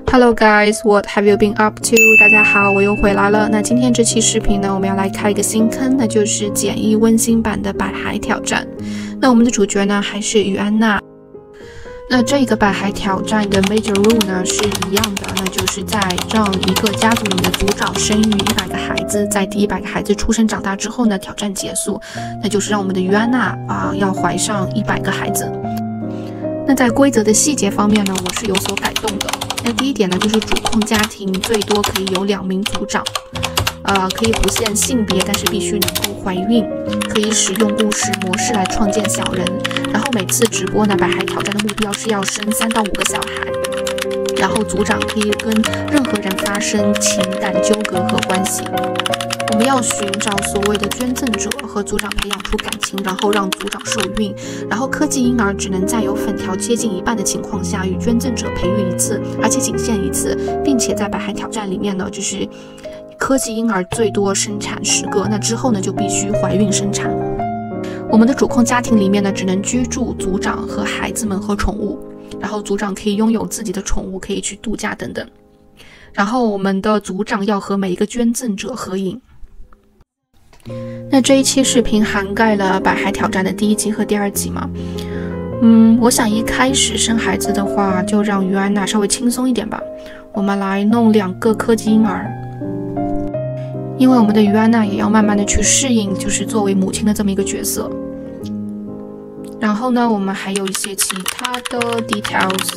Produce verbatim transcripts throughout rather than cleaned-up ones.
Hello guys, what have you been up to? 大家好，我又回来了。那今天这期视频呢，我们要来开一个新坑，那就是简易温馨版的百孩挑战。那我们的主角呢，还是于安娜。那这个百孩挑战的 major rule 呢是一样的，那就是在让一个家族里面的族长生育一百个孩子，在第一百个孩子出生长大之后呢，挑战结束，那就是让我们的于安娜啊要怀上一百个孩子。那在规则的细节方面呢，我是有所改动的。那第一点呢，就是主控家庭最多可以有两名族长，呃，可以不限性别，但是必须能够怀孕，可以使用故事模式来创建小人。然后每次直播呢，百孩挑战的目标是要生三到五个小孩。然后族长可以跟任何人发生情感纠葛和关系。我们要寻找所谓的捐赠者和族长培养出感情，然后让族长受孕。然后科技婴儿只能在有粉条接近一半的情况下与捐赠者培育一次，而且仅限一次，并且在百孩挑战里面呢，就是科技婴儿最多生产十个，那之后呢就必须怀孕生产。我们的主控家庭里面呢，只能居住族长和孩子们和宠物，然后族长可以拥有自己的宠物，可以去度假等等。然后我们的族长要和每一个捐赠者合影。那这一期视频涵盖了百孩挑战的第一集和第二集嘛？嗯，我想一开始生孩子的话，就让于安娜稍微轻松一点吧。我们来弄两个科技婴儿，因为我们的于安娜也要慢慢的去适应，就是作为母亲的这么一个角色。然后呢，我们还有一些其他的 details。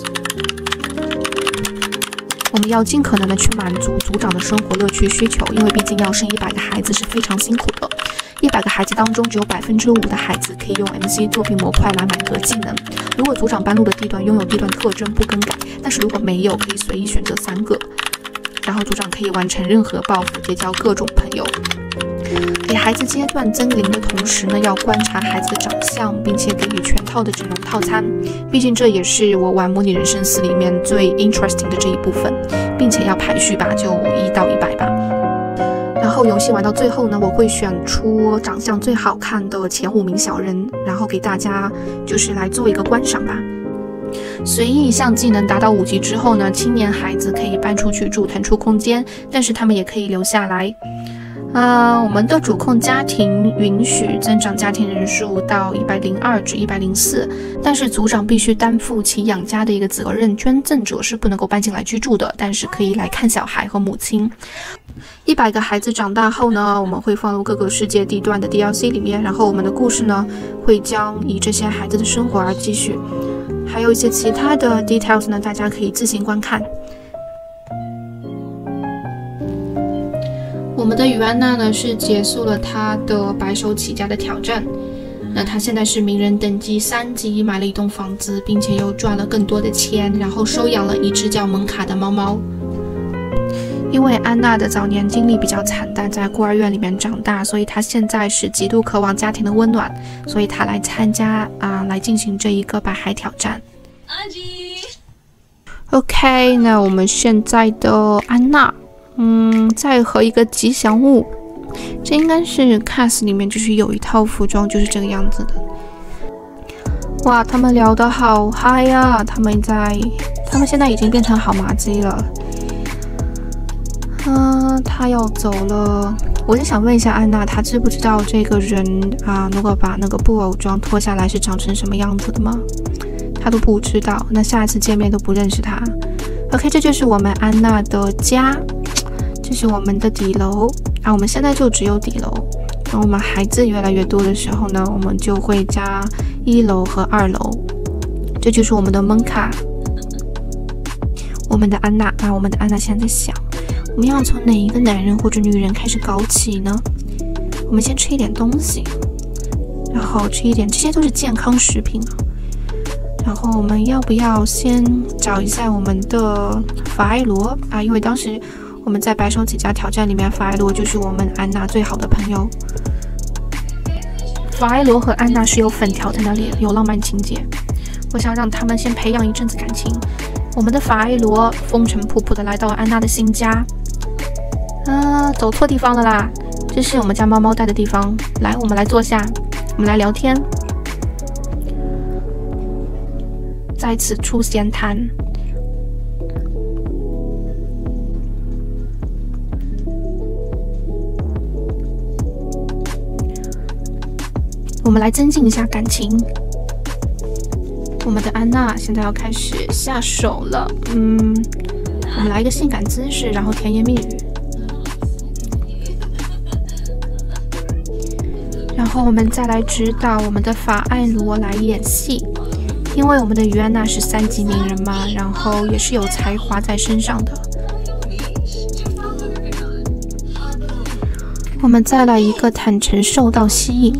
我们要尽可能的去满足族长的生活乐趣需求，因为毕竟要生一百个孩子是非常辛苦的。一百个孩子当中，只有百分之五的孩子可以用 M C 作品模块来满格技能。如果族长搬入的地段拥有地段特征不更改，但是如果没有，可以随意选择三个。然后族长可以完成任何抱负，结交各种朋友。给孩子阶段增龄的同时呢，要观察孩子的长相，并且给予全套的整容套餐。毕竟这也是我玩模拟人生四里面最 interesting 的这一部分，并且要排序吧，就一到一百吧。然后游戏玩到最后呢，我会选出长相最好看的前五名小人，然后给大家就是来做一个观赏吧。随意一项技能达到五级之后呢，青年孩子可以搬出去住腾出空间，但是他们也可以留下来。呃，我们的主控家庭允许增长家庭人数到一百零二至一百零四，但是族长必须担负起养家的一个责任，捐赠者是不能够搬进来居住的，但是可以来看小孩和母亲。一百个孩子长大后呢，我们会放入各个世界地段的 D L C 里面，然后我们的故事呢会将以这些孩子的生活而继续，还有一些其他的 details 呢，大家可以自行观看。我们的于安娜呢是结束了她的白手起家的挑战，那她现在是名人等级三级，买了一栋房子，并且又赚了更多的钱，然后收养了一只叫蒙卡的猫猫。因为安娜的早年经历比较惨淡，在孤儿院里面长大，所以她现在是极度渴望家庭的温暖，所以她来参加啊、呃，来进行这一个百孩挑战。OK， 那我们现在的安娜。嗯，再和一个吉祥物，这应该是 cast 里面就是有一套服装就是这个样子的。哇，他们聊得好嗨呀！他们在，他们现在已经变成好麻鸡了。嗯、呃，他要走了。我就想问一下安娜，她知不知道这个人啊？如果把那个布偶装脱下来是长成什么样子的吗？她都不知道，那下一次见面都不认识她。OK， 这就是我们安娜的家。这是我们的底楼啊，我们现在就只有底楼。等我们孩子越来越多的时候呢，我们就会加一楼和二楼。这就是我们的蒙卡，我们的安娜啊，我们的安娜现在在想，我们要从哪一个男人或者女人开始搞起呢？我们先吃一点东西，然后吃一点，这些都是健康食品啊。然后我们要不要先找一下我们的法埃罗啊？因为当时我们在白手起家挑战里面，法埃罗就是我们安娜最好的朋友。法埃罗和安娜是有粉条在那里，有浪漫情节。我想让他们先培养一阵子感情。我们的法埃罗风尘仆仆的来到了安娜的新家。啊，走错地方了啦！这是我们家猫猫待的地方。来，我们来坐下，我们来聊天。在此处闲谈。 我们来增进一下感情。我们的安娜现在要开始下手了，嗯，我们来一个性感姿势，然后甜言蜜语，然后我们再来指导我们的法艾罗来演戏，因为我们的于安娜是三级名人嘛，然后也是有才华在身上的。我们再来一个坦诚受到吸引。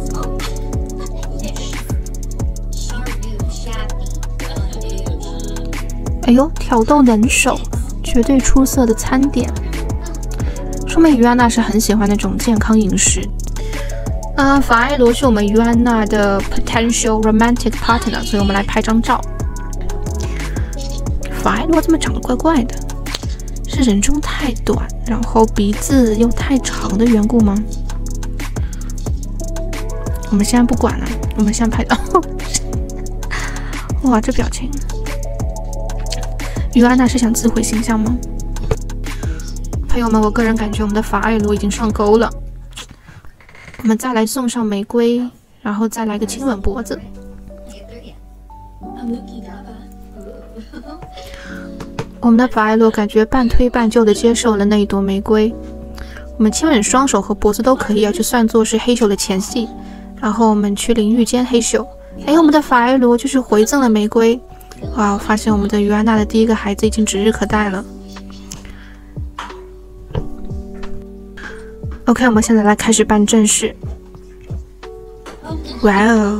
哎呦，挑逗能手，绝对出色的餐点，说明于安娜是很喜欢那种健康饮食。呃，法艾罗是我们于安娜的 potential romantic partner， 所以我们来拍张照。法艾罗怎么长得怪怪的？是人中太短，然后鼻子又太长的缘故吗？我们现在不管了，我们现在拍到。哇，这表情。于安娜是想自毁形象吗？朋友们，我个人感觉我们的法艾罗已经上钩了。我们再来送上玫瑰，然后再来个亲吻脖子。我们的法艾罗感觉半推半就的接受了那一朵玫瑰。我们亲吻双手和脖子都可以啊，就算作是黑咻的前戏。然后我们去淋浴间黑咻。哎，我们的法艾罗就是回赠了玫瑰。哇，我发现我们的于安娜的第一个孩子已经指日可待了。OK， 我们现在来开始办正事。哇哦，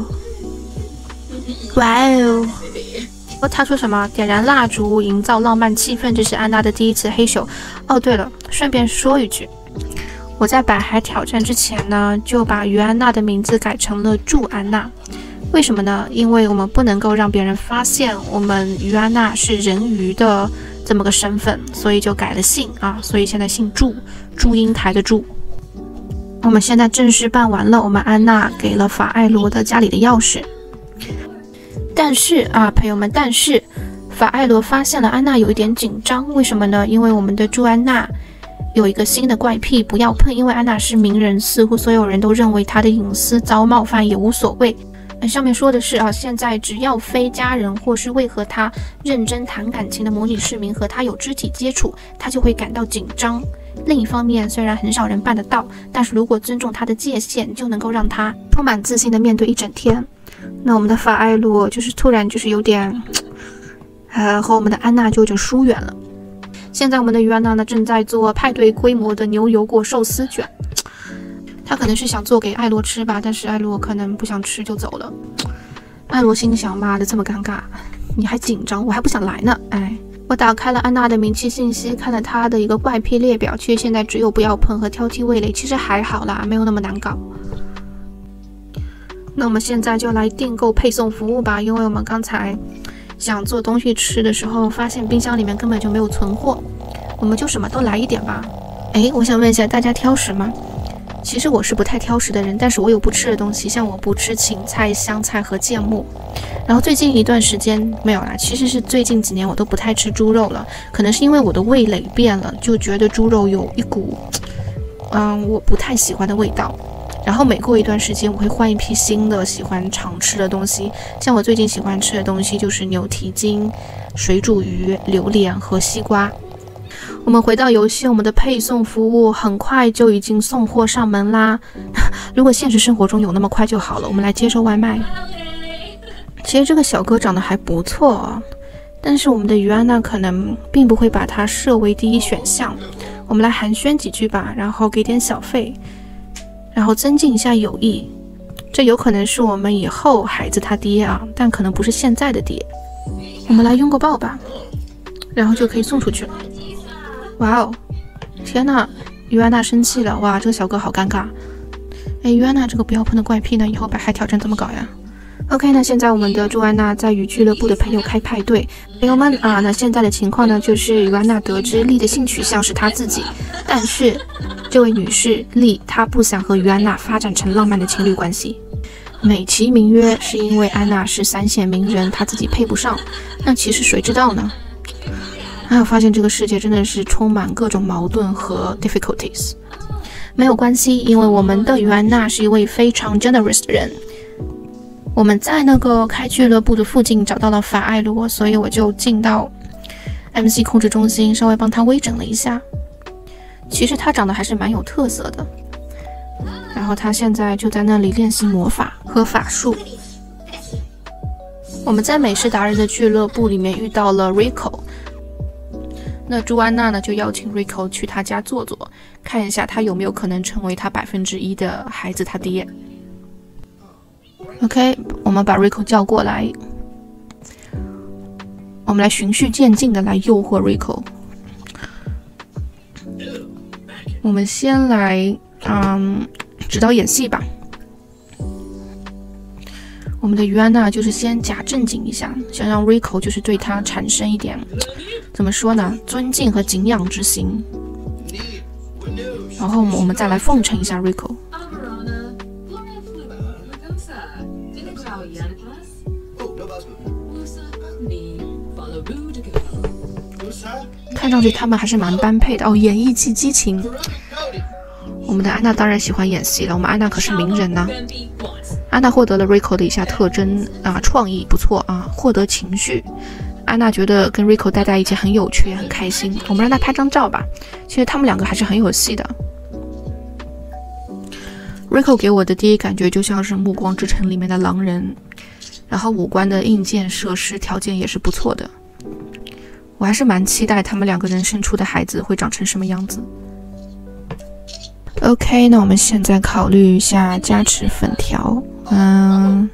哇哦！哦，他说什么？点燃蜡烛，营造浪漫气氛，这是安娜的第一次黑咻。哦，对了，顺便说一句，我在百海挑战之前呢，就把于安娜的名字改成了祝安娜。为什么呢？因为我们不能够让别人发现我们于安娜是人鱼的这么个身份，所以就改了姓啊，所以现在姓祝，祝英台的祝。我们现在正式办完了，我们安娜给了法艾罗的家里的钥匙。但是啊，朋友们，但是法艾罗发现了安娜有一点紧张，为什么呢？因为我们的祝安娜有一个新的怪癖，不要碰，因为安娜是名人，似乎所有人都认为她的隐私遭冒犯也无所谓。上面说的是啊，现在只要非家人或是未和他认真谈感情的模拟市民和他有肢体接触，他就会感到紧张。另一方面，虽然很少人办得到，但是如果尊重他的界限，就能够让他充满自信的面对一整天。那我们的法艾罗就是突然就是有点，呃，和我们的安娜就有点疏远了。现在我们的于安娜呢正在做派对规模的牛油果寿司卷。他可能是想做给艾罗吃吧，但是艾罗可能不想吃就走了。艾罗心想，妈的这么尴尬，你还紧张，我还不想来呢。哎，我打开了安娜的名气信息，看了她的一个怪癖列表，其实现在只有不要碰和挑剔味蕾，其实还好啦，没有那么难搞。那我们现在就来订购配送服务吧，因为我们刚才想做东西吃的时候，发现冰箱里面根本就没有存货，我们就什么都来一点吧。哎，我想问一下大家挑食吗？其实我是不太挑食的人，但是我有不吃的东西，像我不吃芹菜、香菜和芥末。然后最近一段时间没有啦，其实是最近几年我都不太吃猪肉了，可能是因为我的味蕾变了，就觉得猪肉有一股，嗯，我不太喜欢的味道。然后每过一段时间，我会换一批新的喜欢常吃的东西。像我最近喜欢吃的东西就是牛蹄筋、水煮鱼、榴莲和西瓜。我们回到游戏，我们的配送服务很快就已经送货上门啦。如果现实生活中有那么快就好了。我们来接受外卖。其实这个小哥长得还不错哦，但是我们的于安娜可能并不会把他设为第一选项。我们来寒暄几句吧，然后给点小费，然后增进一下友谊。这有可能是我们以后孩子他爹啊，但可能不是现在的爹。我们来拥个抱吧，然后就可以送出去了。哇哦，天哪，于安娜生气了。哇，这个小哥好尴尬。哎，于安娜这个不要碰的怪癖呢，以后百海挑战怎么搞呀？ OK， 那现在我们的朱安娜在与俱乐部的朋友开派对。朋友们啊，那现在的情况呢，就是于安娜得知丽的性取向是她自己，但是这位女士丽她不想和于安娜发展成浪漫的情侣关系，美其名曰是因为安娜是三线名人，她自己配不上。那其实谁知道呢？哎，我发现这个世界真的是充满各种矛盾和 difficulties。 没有关系，因为我们的于安娜是一位非常 generous 的人。我们在那个开俱乐部的附近找到了法艾罗，所以我就进到 M C 控制中心，稍微帮他微整了一下。其实他长得还是蛮有特色的。然后他现在就在那里练习魔法和法术。我们在美式达人的俱乐部里面遇到了 Rico。那朱安娜呢，就邀请 Rico 去他家坐坐，看一下他有没有可能成为他百分之一的孩子他爹。OK， 我们把 Rico 叫过来，我们来循序渐进的来诱惑 Rico。我们先来，嗯，指导演戏吧。我们的于安娜就是先假正经一下，想让 Rico 就是对他产生一点，怎么说呢，尊敬和敬仰之心。然后我们再来奉承一下 Rico。看上去他们还是蛮般配的哦，演艺技激情。我们的安娜当然喜欢演戏了，我们安娜可是名人呐、啊。安娜获得了 Rico 的以下特征啊，创意不错啊，获得情绪。安娜觉得跟 Rico 待在一起很有趣，也很开心。我们让他拍张照吧。其实他们两个还是很有戏的。Rico 给我的第一感觉就像是《暮光之城》里面的狼人，然后五官的硬件设施条件也是不错的。我还是蛮期待他们两个人生出的孩子会长成什么样子。OK， 那我们现在考虑一下加持粉条，嗯，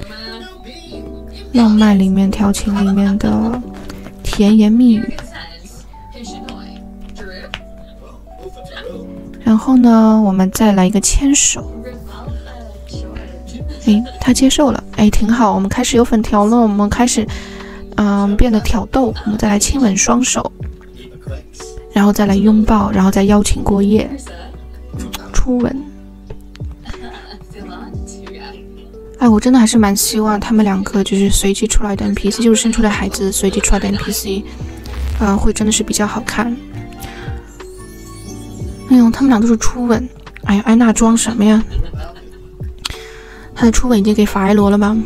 浪漫里面、调情里面的甜言蜜语。然后呢，我们再来一个牵手。诶，他接受了，诶，挺好。我们开始有粉条了，我们开始，嗯，变得挑逗。我们再来亲吻双手，然后再来拥抱，然后再邀请过夜。初吻，哎，我真的还是蛮希望他们两个就是随机出来的 N P C， 就是生出的孩子随机出来的 N P C， 嗯、呃，会真的是比较好看。哎呦，他们俩都是初吻，哎呀，安娜装什么呀？她的初吻已经给法埃罗了吗？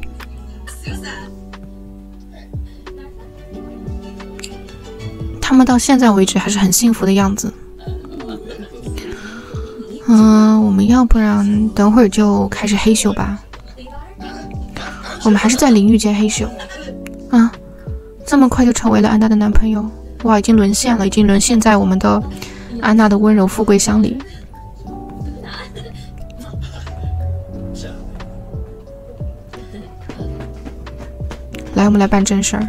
他们到现在为止还是很幸福的样子。嗯，我们要不然等会儿就开始黑咻吧。我们还是在淋浴间黑咻。啊，这么快就成为了安娜的男朋友，哇，已经沦陷了，已经沦陷在我们的安娜的温柔富贵乡里。来，我们来办正事儿。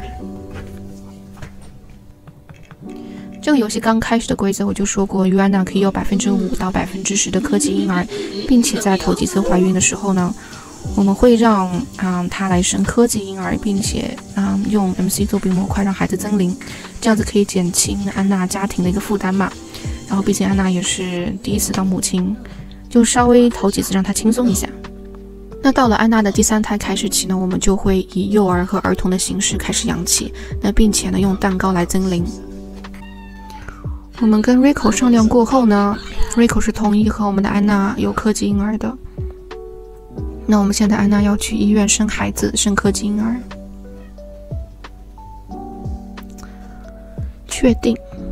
这个游戏刚开始的规则我就说过，于安娜可以有百分之五到百分之十的科技婴儿，并且在头几次怀孕的时候呢，我们会让嗯她来生科技婴儿，并且嗯用 M C 作弊模块让孩子增龄，这样子可以减轻安娜家庭的一个负担嘛。然后毕竟安娜也是第一次当母亲，就稍微头几次让她轻松一下。那到了安娜的第三胎开始起呢，我们就会以幼儿和儿童的形式开始养起，那并且呢用蛋糕来增龄。我们跟 Rico 商量过后呢 ，Rico 是同意和我们的安娜有科技婴儿的。那我们现在安娜要去医院生孩子，生科技婴儿，确定。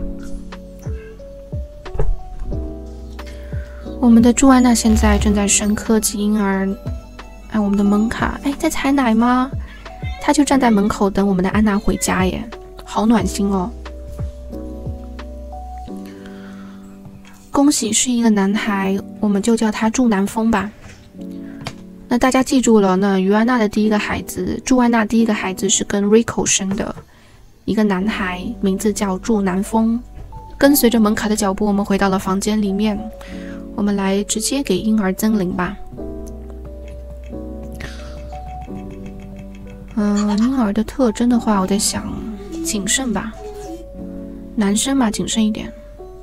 我们的朱安娜现在正在生科技婴儿。哎，我们的蒙卡，哎，在采奶吗？他就站在门口等我们的安娜回家耶，好暖心哦。恭喜是一个男孩，我们就叫他祝南风吧。那大家记住了，那于安娜的第一个孩子，祝安娜第一个孩子是跟 Rico 生的一个男孩，名字叫祝南风。跟随着蒙卡的脚步，我们回到了房间里面，我们来直接给婴儿增龄吧。嗯，婴儿的特征的话，我在想谨慎吧，男生嘛，谨慎一点。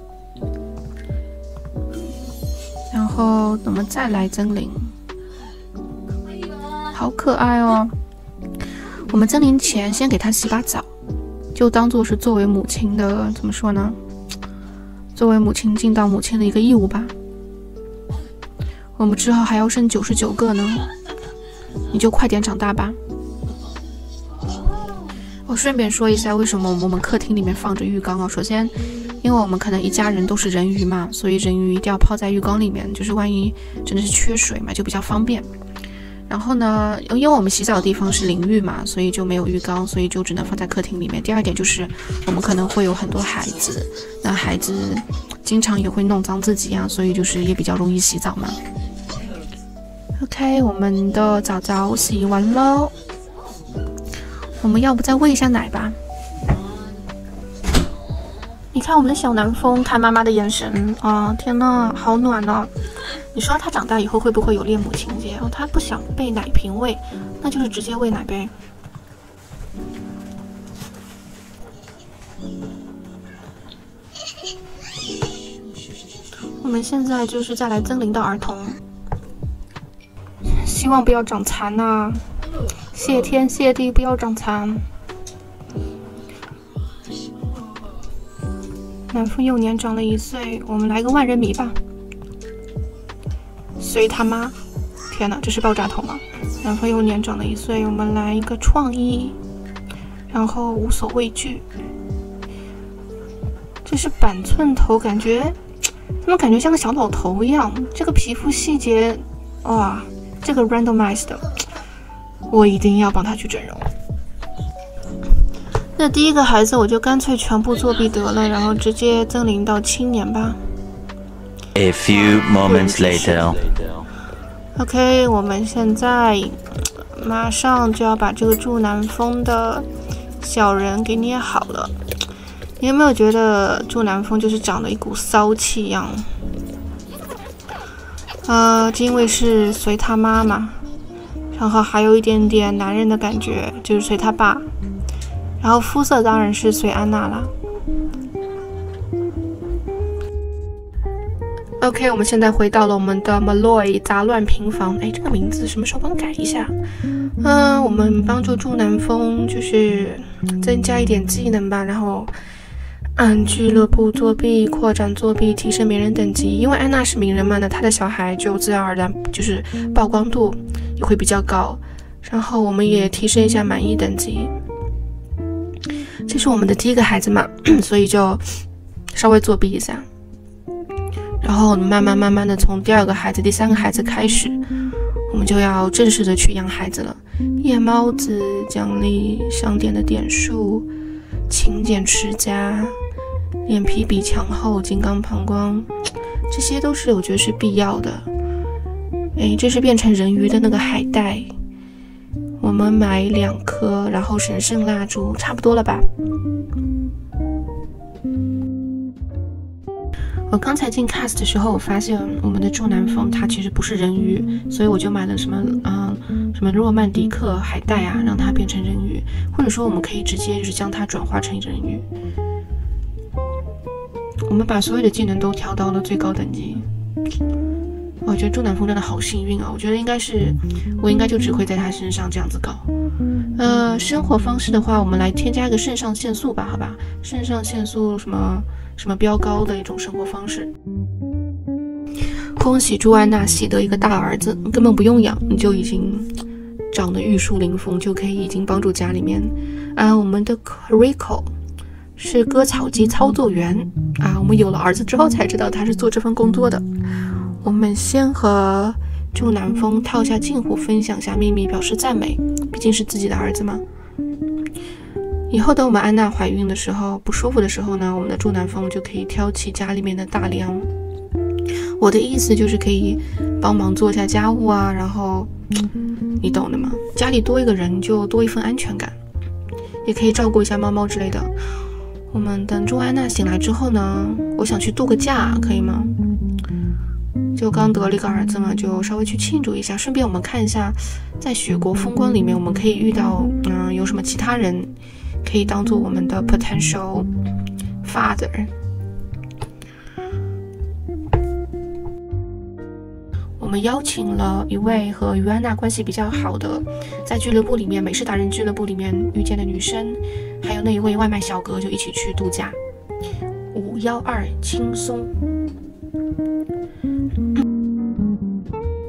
然后我们再来增龄，好可爱哦！我们增龄前先给他洗把澡，就当做是作为母亲的怎么说呢？作为母亲尽到母亲的一个义务吧。 我们之后还要生九十九个呢，你就快点长大吧。我顺便说一下，为什么我们客厅里面放着浴缸啊？首先，因为我们可能一家人都是人鱼嘛，所以人鱼一定要泡在浴缸里面，就是万一真的是缺水嘛，就比较方便。然后呢，因为我们洗澡的地方是淋浴嘛，所以就没有浴缸，所以就只能放在客厅里面。第二点就是我们可能会有很多孩子，那孩子经常也会弄脏自己啊，所以就是也比较容易洗澡嘛。OK， 我们的澡澡洗完了，我们要不再喂一下奶吧？你看我们的小南风看妈妈的眼神啊，天呐，好暖哦！你说他长大以后会不会有恋母情节？哦，他不想被奶瓶喂，那就是直接喂奶呗。我们现在就是再来增龄到儿童，希望不要长残呐、啊！谢天谢地，不要长残。南风幼年长了一岁，我们来个万人迷吧。随他妈！天哪，这是爆炸头吗？南风幼年长了一岁，我们来一个创意，然后无所畏惧。这是板寸头，感觉怎么感觉像个小老头一样？这个皮肤细节，哇，这个 randomized 的，我一定要帮他去整容。那第一个孩子我就干脆全部作弊得了，然后直接增龄到青年吧。 A few moments later. OK， 我们现在马上就要把这个祝南风的小人给捏好了。你有没有觉得祝南风就是长了一股骚气一样？呃，因为是随他妈嘛，然后还有一点点男人的感觉，就是随他爸。然后肤色当然是随安娜啦。OK， 我们现在回到了我们的 Malloy 杂乱平房。哎，这个名字什么时候帮改一下？嗯、呃，我们帮助祝南风就是增加一点技能吧，然后按俱乐部作弊、扩展作弊、提升名人等级。因为安娜是名人嘛，那她的小孩就自然而然就是曝光度也会比较高。然后我们也提升一下满意等级。这是我们的第一个孩子嘛，所以就稍微作弊一下。然后慢慢慢慢的从第二个孩子、第三个孩子开始，我们就要正式的去养孩子了。夜猫子、奖励商店的点数、勤俭持家、脸皮比墙厚、金刚膀胱，这些都是我觉得是必要的。哎，这是变成人鱼的那个海带，我们买两颗，然后神圣蜡烛，差不多了吧？我刚才进 cast 的时候，我发现我们的祝南风它其实不是人鱼，所以我就买了什么嗯什么诺曼迪克海带啊，让它变成人鱼，或者说我们可以直接就是将它转化成人鱼。我们把所有的技能都调到了最高等级。我觉得祝南风真的好幸运啊！我觉得应该是我应该就只会在他身上这样子搞。呃，生活方式的话，我们来添加一个肾上腺素吧，好吧？肾上腺素什么什么飙高的一种生活方式。恭喜朱安娜喜得一个大儿子，根本不用养，你就已经长得玉树临风，就可以已经帮助家里面。啊，我们的 Rico 是割草机操作员啊，我们有了儿子之后才知道他是做这份工作的。我们先和祝南风套下近乎，分享下秘密，表示赞美，毕竟是自己的儿子嘛。以后等我们安娜怀孕的时候，不舒服的时候呢，我们的祝南风就可以挑起家里面的大梁。我的意思就是可以帮忙做一下家务啊，然后你懂的嘛，家里多一个人就多一份安全感，也可以照顾一下猫猫之类的。我们等祝安娜醒来之后呢，我想去度个假，可以吗？就刚得了一个儿子嘛，就稍微去庆祝一下，顺便我们看一下在雪国风光里面我们可以遇到嗯有什么其他人可以当做我们的 potential father。 我们邀请了一位和于安娜关系比较好的，在俱乐部里面美式达人俱乐部里面遇见的女生，还有那一位外卖小哥，就一起去度假。五一二轻松。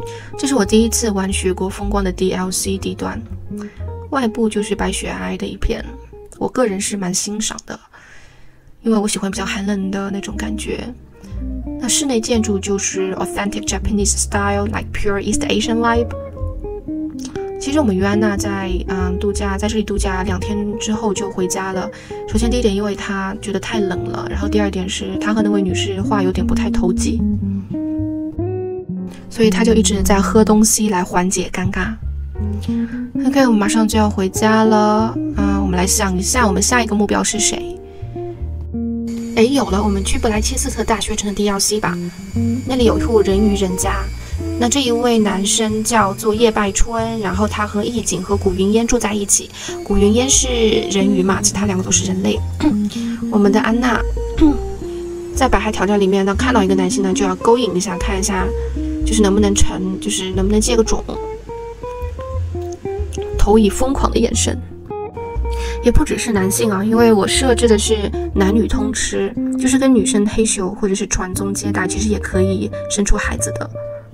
这是我第一次玩雪国风光的 D L C 地段，外部就是白雪皑皑的一片，我个人是蛮欣赏的，因为我喜欢比较寒冷的那种感觉。那室内建筑就是 authentic Japanese style, like pure East Asian vibe。其实我们于安娜在嗯度假，在这里度假两天之后就回家了。首先第一点，因为她觉得太冷了，然后第二点是她和那位女士话有点不太投机，所以她就一直在喝东西来缓解尴尬。OK， 我们马上就要回家了。嗯，我们来想一下，我们下一个目标是谁？哎，有了，我们去布莱切斯特大学城的 D L C 吧。那里有一户人鱼人家。那这一位男生叫做叶拜春，然后他和易景和古云烟住在一起。古云烟是人鱼嘛，其他两个都是人类。我们的安娜在百海挑战里面呢，看到一个男性呢，就要勾引一下，看一下就是能不能成，就是能不能接个种，投以疯狂的眼神。也不只是男性啊，因为我设置的是男女通吃，就是跟女生黑咻或者是传宗接代，其实也可以生出孩子的。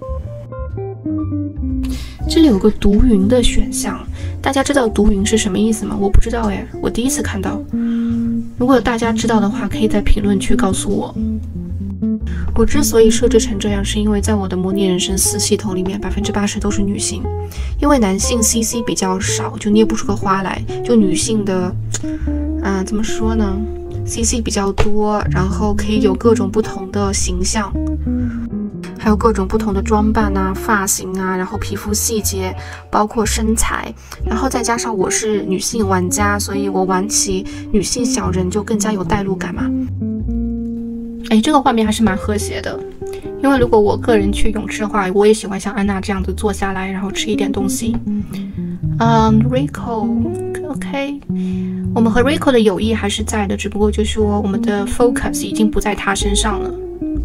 这里有个读云的选项，大家知道读云是什么意思吗？我不知道哎，我第一次看到。如果大家知道的话，可以在评论区告诉我。我之所以设置成这样，是因为在我的模拟人生四系统里面，百分之八十都是女性，因为男性 C C 比较少，就捏不出个花来。就女性的，嗯、呃，怎么说呢 ？C C 比较多，然后可以有各种不同的形象。还有各种不同的装扮啊、发型啊，然后皮肤细节，包括身材，然后再加上我是女性玩家，所以我玩起女性小人就更加有代入感嘛。哎，这个画面还是蛮和谐的，因为如果我个人去泳池的话，我也喜欢像安娜这样子坐下来，然后吃一点东西。嗯 ，Rico，OK， 我们和 Rico 的友谊还是在的，只不过就是说我们的 focus 已经不在他身上了。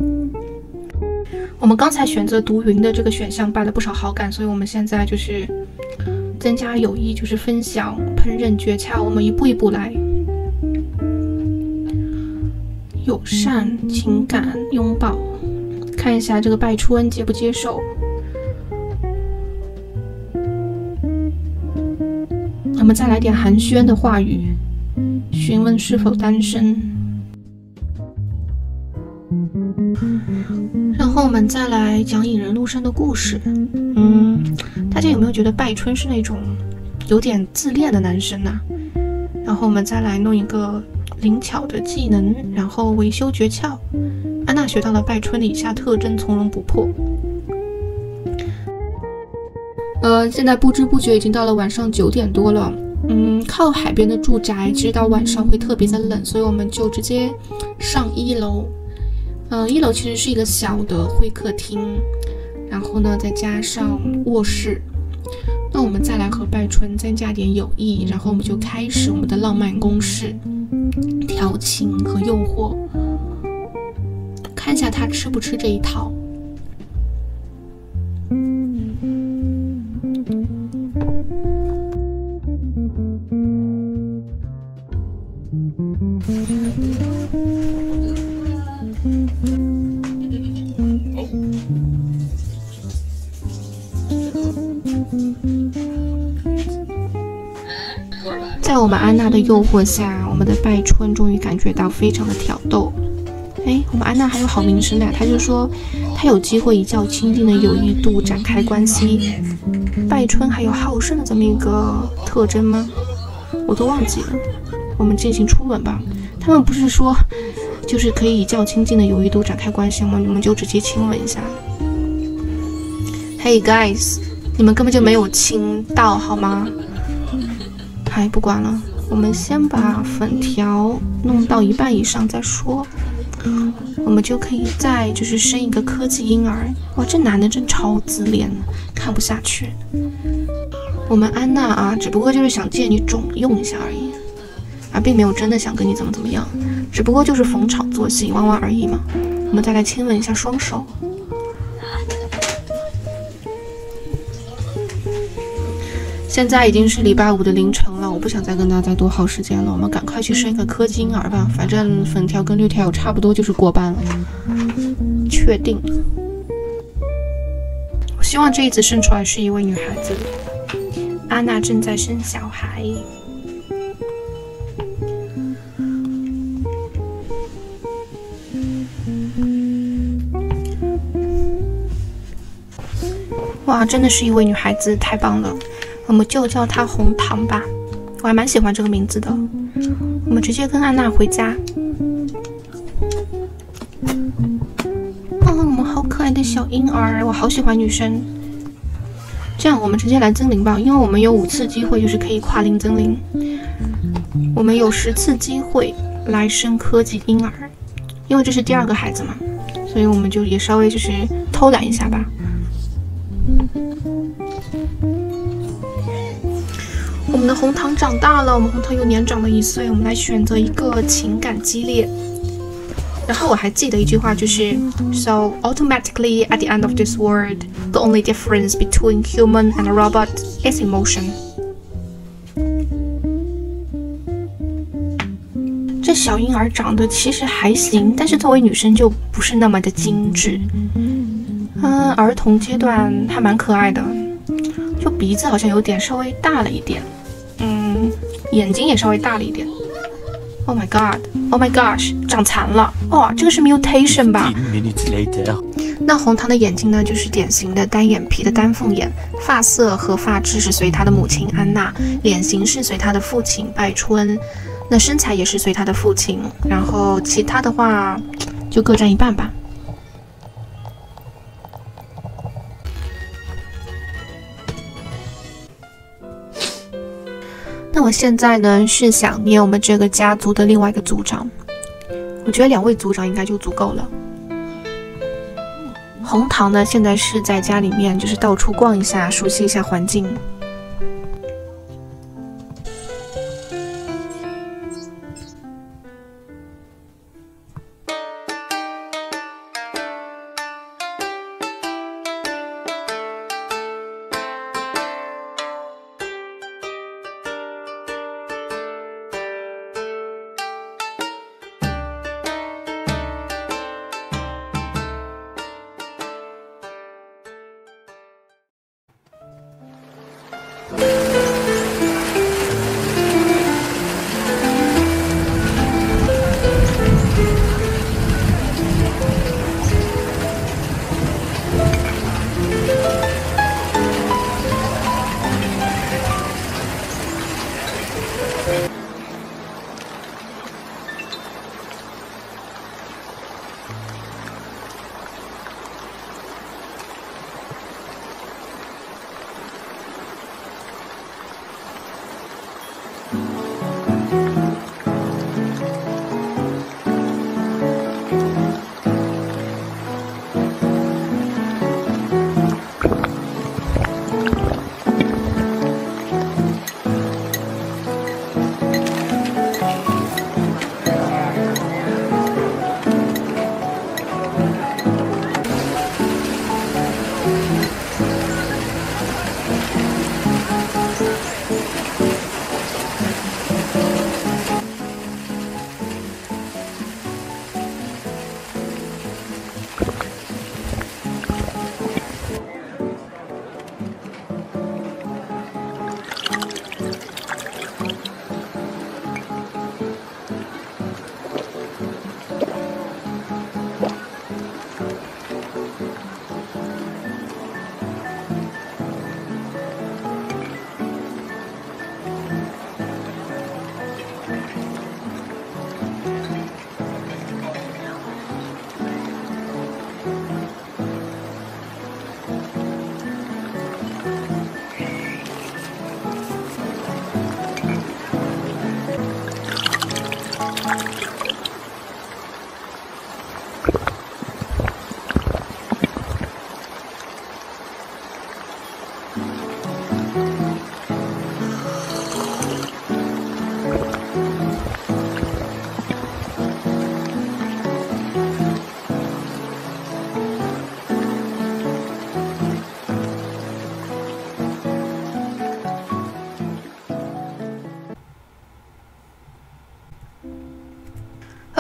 我们刚才选择读云的这个选项败了不少好感，所以我们现在就是增加友谊，就是分享烹饪诀窍，我们一步一步来。友善、情感、拥抱，看一下这个拜春接不接受。我们再来点寒暄的话语，询问是否单身。然后我们再来讲引人入胜的故事。嗯，大家有没有觉得拜春是那种有点自恋的男生呢、啊？然后我们再来弄一个灵巧的技能，然后维修诀窍。安娜学到了拜春的以下特征，从容不迫。呃，现在不知不觉已经到了晚上九点多了。嗯，靠海边的住宅，其实到晚上会特别的冷，所以我们就直接上一楼。呃，一楼其实是一个小的会客厅，然后呢再加上卧室。那我们再来和拜春增加点友谊，然后我们就开始我们的浪漫攻势，调情和诱惑，看一下他吃不吃这一套。在我们安娜的诱惑下，我们的拜春终于感觉到非常的挑逗。哎，我们安娜还有好名声的，她就说她有机会以较亲近的友谊度展开关系。拜春还有好胜的这么一个特征吗？我都忘记了。我们进行初吻吧。他们不是说就是可以以较亲近的友谊度展开关系吗？你们就直接亲吻一下。Hey guys， 你们根本就没有亲到好吗？哎，不管了，我们先把粉条弄到一半以上再说。我们就可以再就是生一个科技婴儿。哇，这男的真超自恋，看不下去。我们安娜啊，只不过就是想借你种用一下而已，啊，并没有真的想跟你怎么怎么样，只不过就是逢场作戏玩玩而已嘛。我们再来亲吻一下双手。现在已经是礼拜五的凌晨了，我不想再跟大家多耗时间了，我们赶快去生一个科技婴儿吧，反正粉条跟绿条差不多就是过半了，确定。我希望这一次生出来是一位女孩子。安娜正在生小孩。哇，真的是一位女孩子，太棒了！我们就叫她红糖吧，我还蛮喜欢这个名字的。我们直接跟安娜回家。哦，我们好可爱的小婴儿，我好喜欢女生。这样，我们直接来增龄吧，因为我们有五次机会，就是可以跨龄增龄。我们有十次机会来生科技婴儿，因为这是第二个孩子嘛，所以我们就也稍微就是偷懒一下吧。我们的红糖长大了，我们红糖又年长了一岁，我们来选择一个情感激烈。然后我还记得一句话，就是 So automatically at the end of this world, the only difference between human and a robot is emotion. 这小婴儿长得其实还行，但是作为女生就不是那么的精致。嗯，儿童阶段还蛮可爱的，就鼻子好像有点稍微大了一点，嗯，眼睛也稍微大了一点。Oh my god, oh my gosh， 长残了！哇、哦，这个是 mutation 吧？那红糖的眼睛呢，就是典型的单眼皮的丹凤眼，发色和发质是随他的母亲安娜，脸型是随他的父亲拜春，那身材也是随他的父亲，然后其他的话就各占一半吧。那我现在呢是想念我们这个家族的另外一个族长，我觉得两位族长应该就足够了。红糖呢现在是在家里面就是到处逛一下，熟悉一下环境。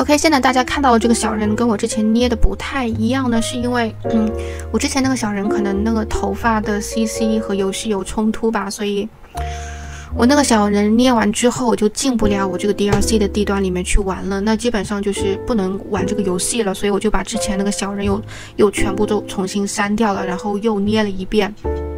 OK， 现在大家看到的这个小人跟我之前捏的不太一样呢，是因为，嗯，我之前那个小人可能那个头发的 C C 和游戏有冲突吧，所以我那个小人捏完之后，我就进不了我这个 D L C 的地段里面去玩了，那基本上就是不能玩这个游戏了，所以我就把之前那个小人又又全部都重新删掉了，然后又捏了一遍。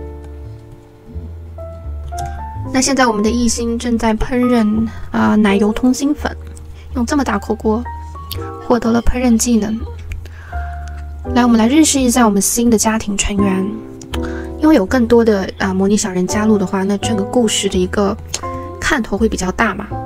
那现在我们的艺兴正在烹饪啊、呃、奶油通心粉，用这么大口锅获得了烹饪技能。来，我们来认识一下我们新的家庭成员。因为有更多的啊、呃、模拟小人加入的话，那整个故事的一个看头会比较大嘛。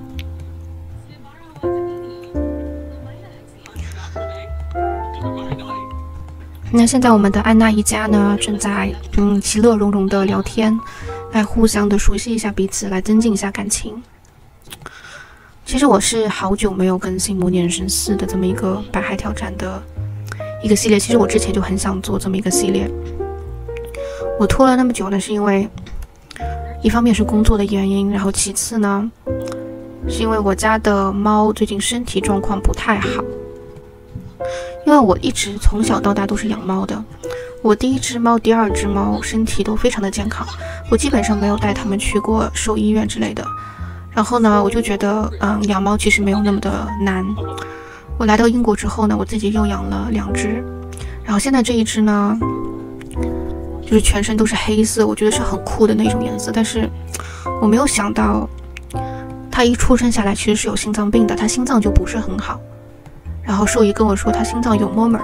那现在我们的安娜一家呢，正在嗯其乐融融的聊天，来互相的熟悉一下彼此，来增进一下感情。其实我是好久没有更新模拟人生四的这么一个百海挑战的一个系列，其实我之前就很想做这么一个系列，我拖了那么久呢，是因为一方面是工作的原因，然后其次呢，是因为我家的猫最近身体状况不太好。因为我一直从小到大都是养猫的，我第一只猫、第二只猫身体都非常的健康，我基本上没有带它们去过兽医院之类的。然后呢，我就觉得，嗯，养猫其实没有那么的难。我来到英国之后呢，我自己又养了两只，然后现在这一只呢，就是全身都是黑色，我觉得是很酷的那种颜色。但是我没有想到，它一出生下来其实是有心脏病的，它心脏就不是很好。然后兽医跟我说他心脏有 murmur，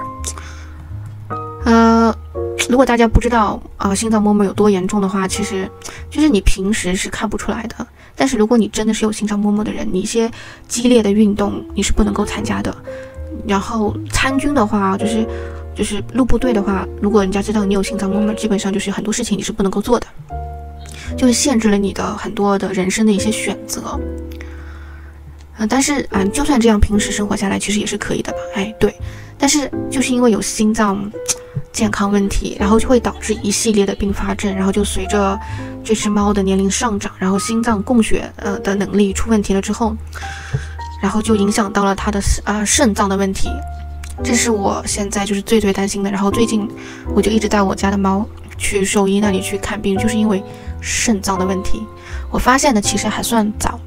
呃，如果大家不知道啊、呃、心脏 murmur 有多严重的话，其实就是你平时是看不出来的。但是如果你真的是有心脏 murmur 的人，你一些激烈的运动你是不能够参加的。然后参军的话，就是就是入部队的话，如果人家知道你有心脏 murmur， 基本上就是很多事情你是不能够做的，就是限制了你的很多的人生的一些选择。嗯、呃，但是啊、呃，就算这样，平时生活下来其实也是可以的吧？哎，对。但是就是因为有心脏健康问题，然后就会导致一系列的并发症，然后就随着这只猫的年龄上涨，然后心脏供血呃的能力出问题了之后，然后就影响到了它的啊、呃、肾脏的问题。这是我现在就是最最担心的。然后最近我就一直带我家的猫去兽医那里去看病，就是因为肾脏的问题。我发现的其实还算早。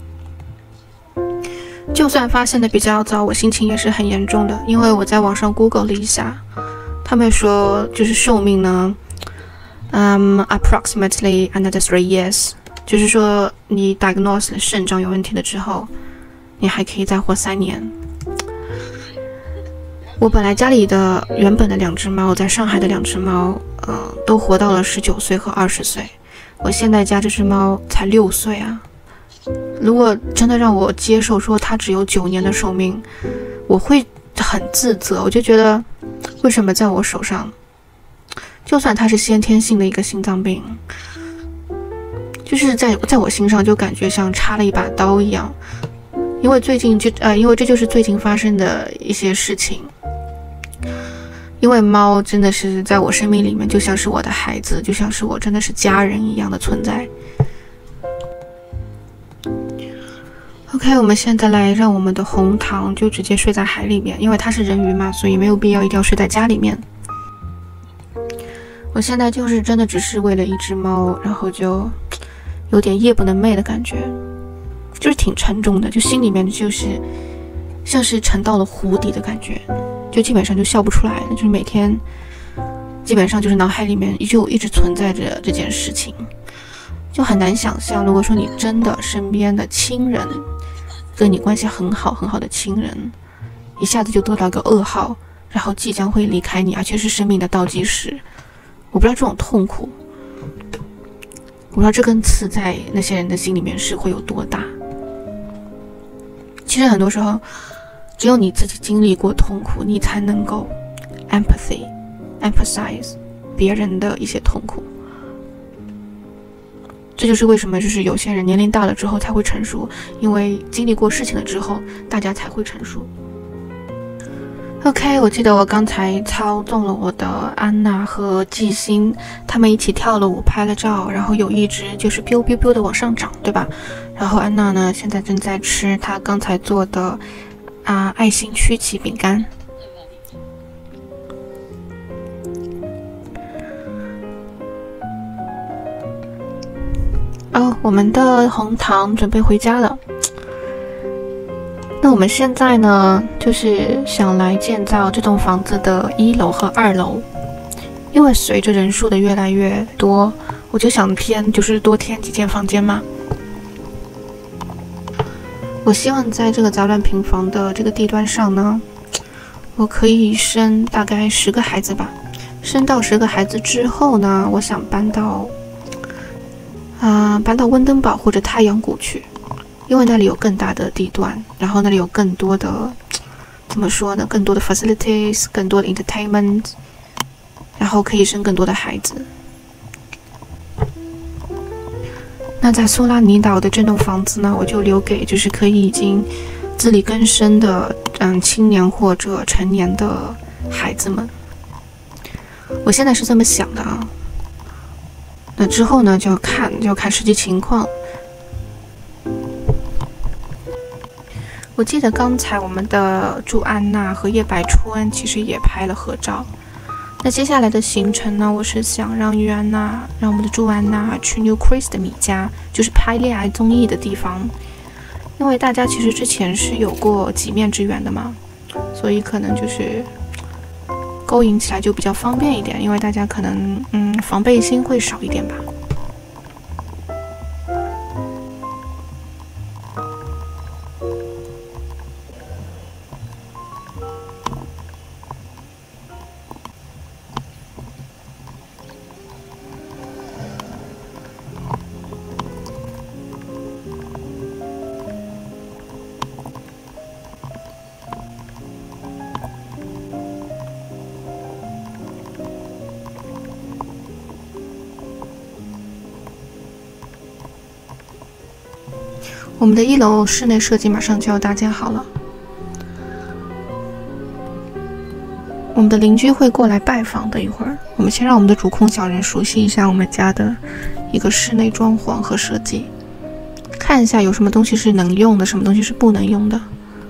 就算发现的比较早，我心情也是很严重的，因为我在网上 Google 了一下，他们说就是寿命呢，嗯、um, ，approximately another three years， 就是说你 diagnose 肾脏有问题了之后，你还可以再活三年。我本来家里的原本的两只猫，在上海的两只猫，呃，都活到了十九岁和二十岁，我现在家这只猫才六岁啊。如果真的让我接受说它只有九年的寿命，我会很自责。我就觉得，为什么在我手上，就算它是先天性的一个心脏病，就是在在我心上就感觉像插了一把刀一样。因为最近就呃，因为这就是最近发生的一些事情。因为猫真的是在我生命里面就像是我的孩子，就像是我真的是家人一样的存在。OK， 我们现在来让我们的红糖就直接睡在海里面，因为它是人鱼嘛，所以没有必要一定要睡在家里面。我现在就是真的只是为了一只猫，然后就有点夜不能寐的感觉，就是挺沉重的，就心里面就是像是沉到了湖底的感觉，就基本上就笑不出来了，就是每天基本上就是脑海里面就一直存在着这件事情，就很难想象，如果说你真的身边的亲人跟你关系很好很好的亲人一下子就得到个噩耗，然后即将会离开你，而且是生命的倒计时，我不知道这种痛苦，我不知道这根刺在那些人的心里面是会有多大。其实很多时候只有你自己经历过痛苦，你才能够 empathy emphasize 别人的一些痛苦。这就是为什么就是有些人年龄大了之后才会成熟，因为经历过事情了之后大家才会成熟。 OK， 我记得我刚才操纵了我的安娜和季星，他们一起跳了舞拍了照，然后有一只就是 biu biu biu 的往上涨，对吧？然后安娜呢现在正在吃她刚才做的啊爱心曲奇饼干。哦，我们的红糖准备回家了。那我们现在呢，就是想来建造这栋房子的一楼和二楼，因为随着人数的越来越多，我就想添，就是多添几间房间嘛。我希望在这个杂乱平房的这个地段上呢，我可以生大概十个孩子吧。生到十个孩子之后呢，我想搬到，啊、呃，搬到温登堡或者太阳谷去。因为那里有更大的地段，然后那里有更多的，怎么说呢？更多的 facilities， 更多的 entertainment， 然后可以生更多的孩子。那在苏拉尼岛的这栋房子呢，我就留给就是可以已经自力更生的嗯青年或者成年的孩子们。我现在是这么想的啊。那之后呢，就要看就要看实际情况。我记得刚才我们的祝安娜和叶百春其实也拍了合照。那接下来的行程呢，我是想让玉安娜，让我们的祝安娜去 New Chris 的米家，就是拍恋爱综艺的地方。因为大家其实之前是有过几面之缘的嘛，所以可能就是勾引起来就比较方便一点，因为大家可能嗯防备心会少一点吧。我们的一楼室内设计马上就要搭建好了，我们的邻居会过来拜访的。一会儿，我们先让我们的主控小人熟悉一下我们家的一个室内装潢和设计，看一下有什么东西是能用的，什么东西是不能用的。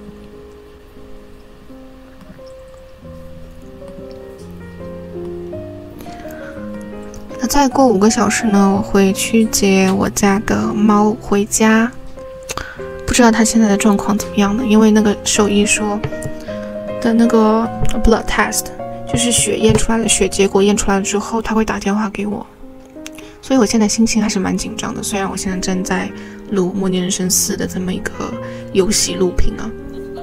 那再过五个小时呢，我会去接我家的猫回家。不知道他现在的状况怎么样呢？因为那个兽医说的那个 blood test， 就是血验出来了，血结果验出来了之后，他会打电话给我。所以我现在心情还是蛮紧张的，虽然我现在正在录《模拟人生四》的这么一个游戏录屏啊。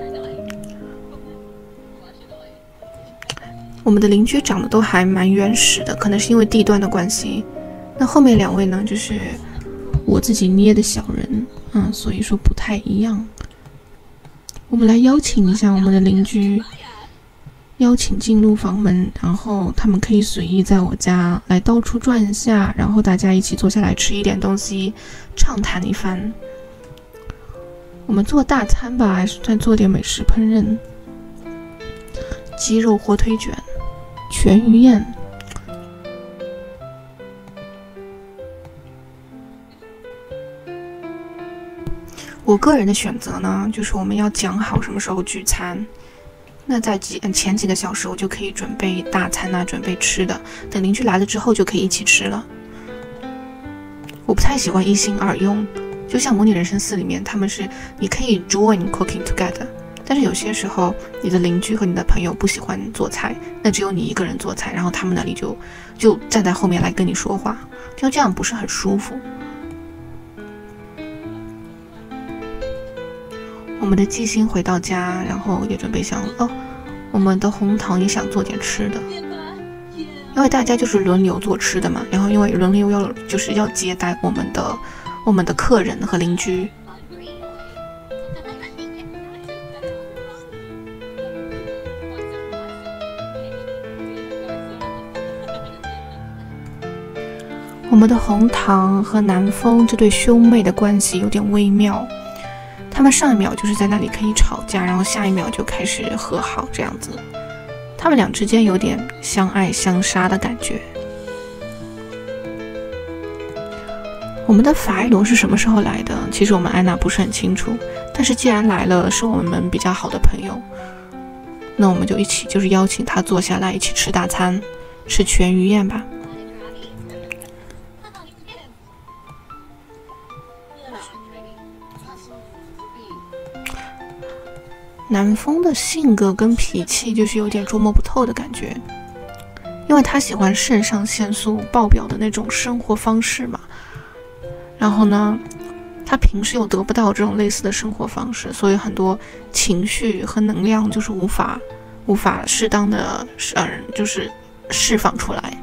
我们的邻居长得都还蛮原始的，可能是因为地段的关系。那后面两位呢，就是我自己捏的小人。嗯，所以说不太一样。我们来邀请一下我们的邻居，邀请进入房门，然后他们可以随意在我家来到处转一下，然后大家一起坐下来吃一点东西，畅谈一番。我们做大餐吧，还是再做点美食烹饪？鸡肉火腿卷、全鱼宴。我个人的选择呢，就是我们要讲好什么时候聚餐。那在几前几个小时，我就可以准备大餐啊，准备吃的。等邻居来了之后，就可以一起吃了。我不太喜欢一心二用，就像《模拟人生四》里面，他们是你可以 join cooking together， 但是有些时候你的邻居和你的朋友不喜欢做菜，那只有你一个人做菜，然后他们那里就就站在后面来跟你说话，就这样不是很舒服。我们的季星回到家，然后也准备想哦，我们的红糖也想做点吃的，因为大家就是轮流做吃的嘛，然后因为轮流要就是要接待我们的我们的客人和邻居。我们的红糖和南风这对兄妹的关系有点微妙。他们上一秒就是在那里可以吵架，然后下一秒就开始和好，这样子，他们俩之间有点相爱相杀的感觉。 我们的法爱罗是什么时候来的？其实我们安娜不是很清楚，但是既然来了，是我们比较好的朋友，那我们就一起就是邀请他坐下来一起吃大餐，吃全鱼宴吧。南风的性格跟脾气就是有点捉摸不透的感觉，因为他喜欢肾上腺素爆表的那种生活方式嘛，然后呢他平时又得不到这种类似的生活方式，所以很多情绪和能量就是无法无法适当的呃就是释放出来。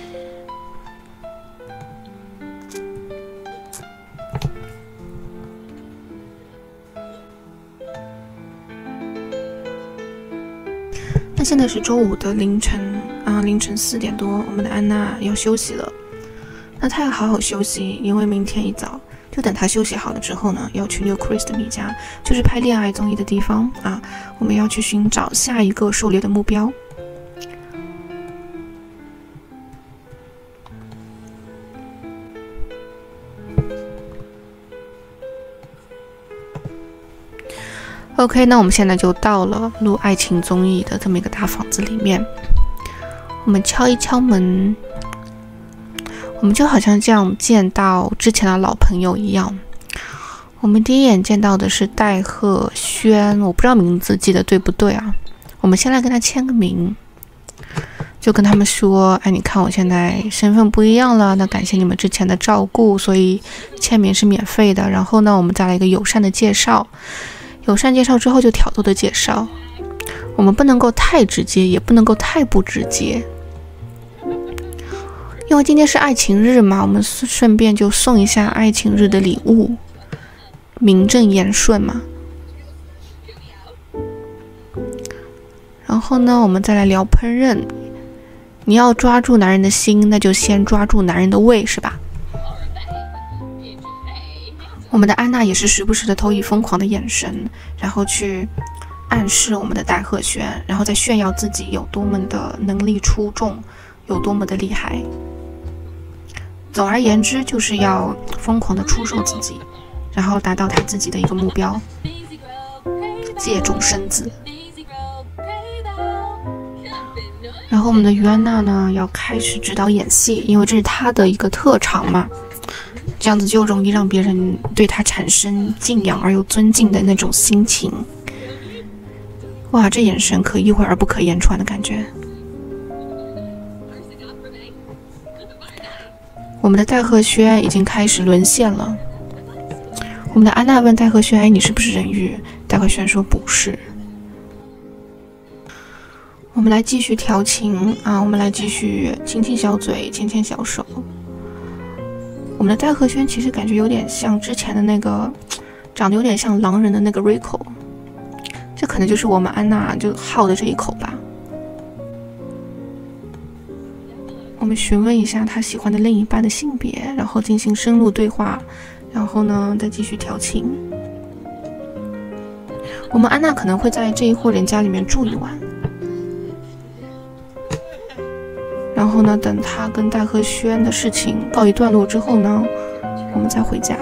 那现在是周五的凌晨啊，凌晨四点多，我们的安娜要休息了。那她要好好休息，因为明天一早就等她休息好了之后呢，要去 New Chris 的米家，就是拍恋爱综艺的地方啊。我们要去寻找下一个狩猎的目标。OK， 那我们现在就到了录爱情综艺的这么一个大房子里面。我们敲一敲门，我们就好像这样见到之前的老朋友一样。我们第一眼见到的是戴鹤轩，我不知道名字记得对不对啊？我们先来跟他签个名，就跟他们说：“哎，你看我现在身份不一样了，那感谢你们之前的照顾，所以签名是免费的。然后呢，我们再来一个友善的介绍。”友善介绍之后就挑逗的介绍，我们不能够太直接，也不能够太不直接，因为今天是爱情日嘛，我们顺便就送一下爱情日的礼物，名正言顺嘛。然后呢，我们再来聊烹饪。你要抓住男人的心，那就先抓住男人的胃，是吧？我们的安娜也是时不时的投以疯狂的眼神，然后去暗示我们的戴鹤轩，然后再炫耀自己有多么的能力出众，有多么的厉害。总而言之，就是要疯狂的出售自己，然后达到他自己的一个目标，借重生子。然后我们的于安娜呢，要开始指导演戏，因为这是她的一个特长嘛。这样子就容易让别人对他产生敬仰而又尊敬的那种心情。哇，这眼神可意会而不可言传的感觉。我们的戴鹤轩已经开始沦陷了。我们的安娜问戴鹤轩：“哎，你是不是人鱼？”戴鹤轩说：“不是。”我们来继续调情啊，我们来继续亲亲小嘴，牵牵小手。我们的戴鹤轩其实感觉有点像之前的那个长得有点像狼人的那个 Rico， 这可能就是我们安娜就好的这一口吧。我们询问一下他喜欢的另一半的性别，然后进行深入对话，然后呢再继续调情。我们安娜可能会在这一户人家里面住一晚，然后呢，等他跟戴鹤轩的事情告一段落之后呢，我们再回家。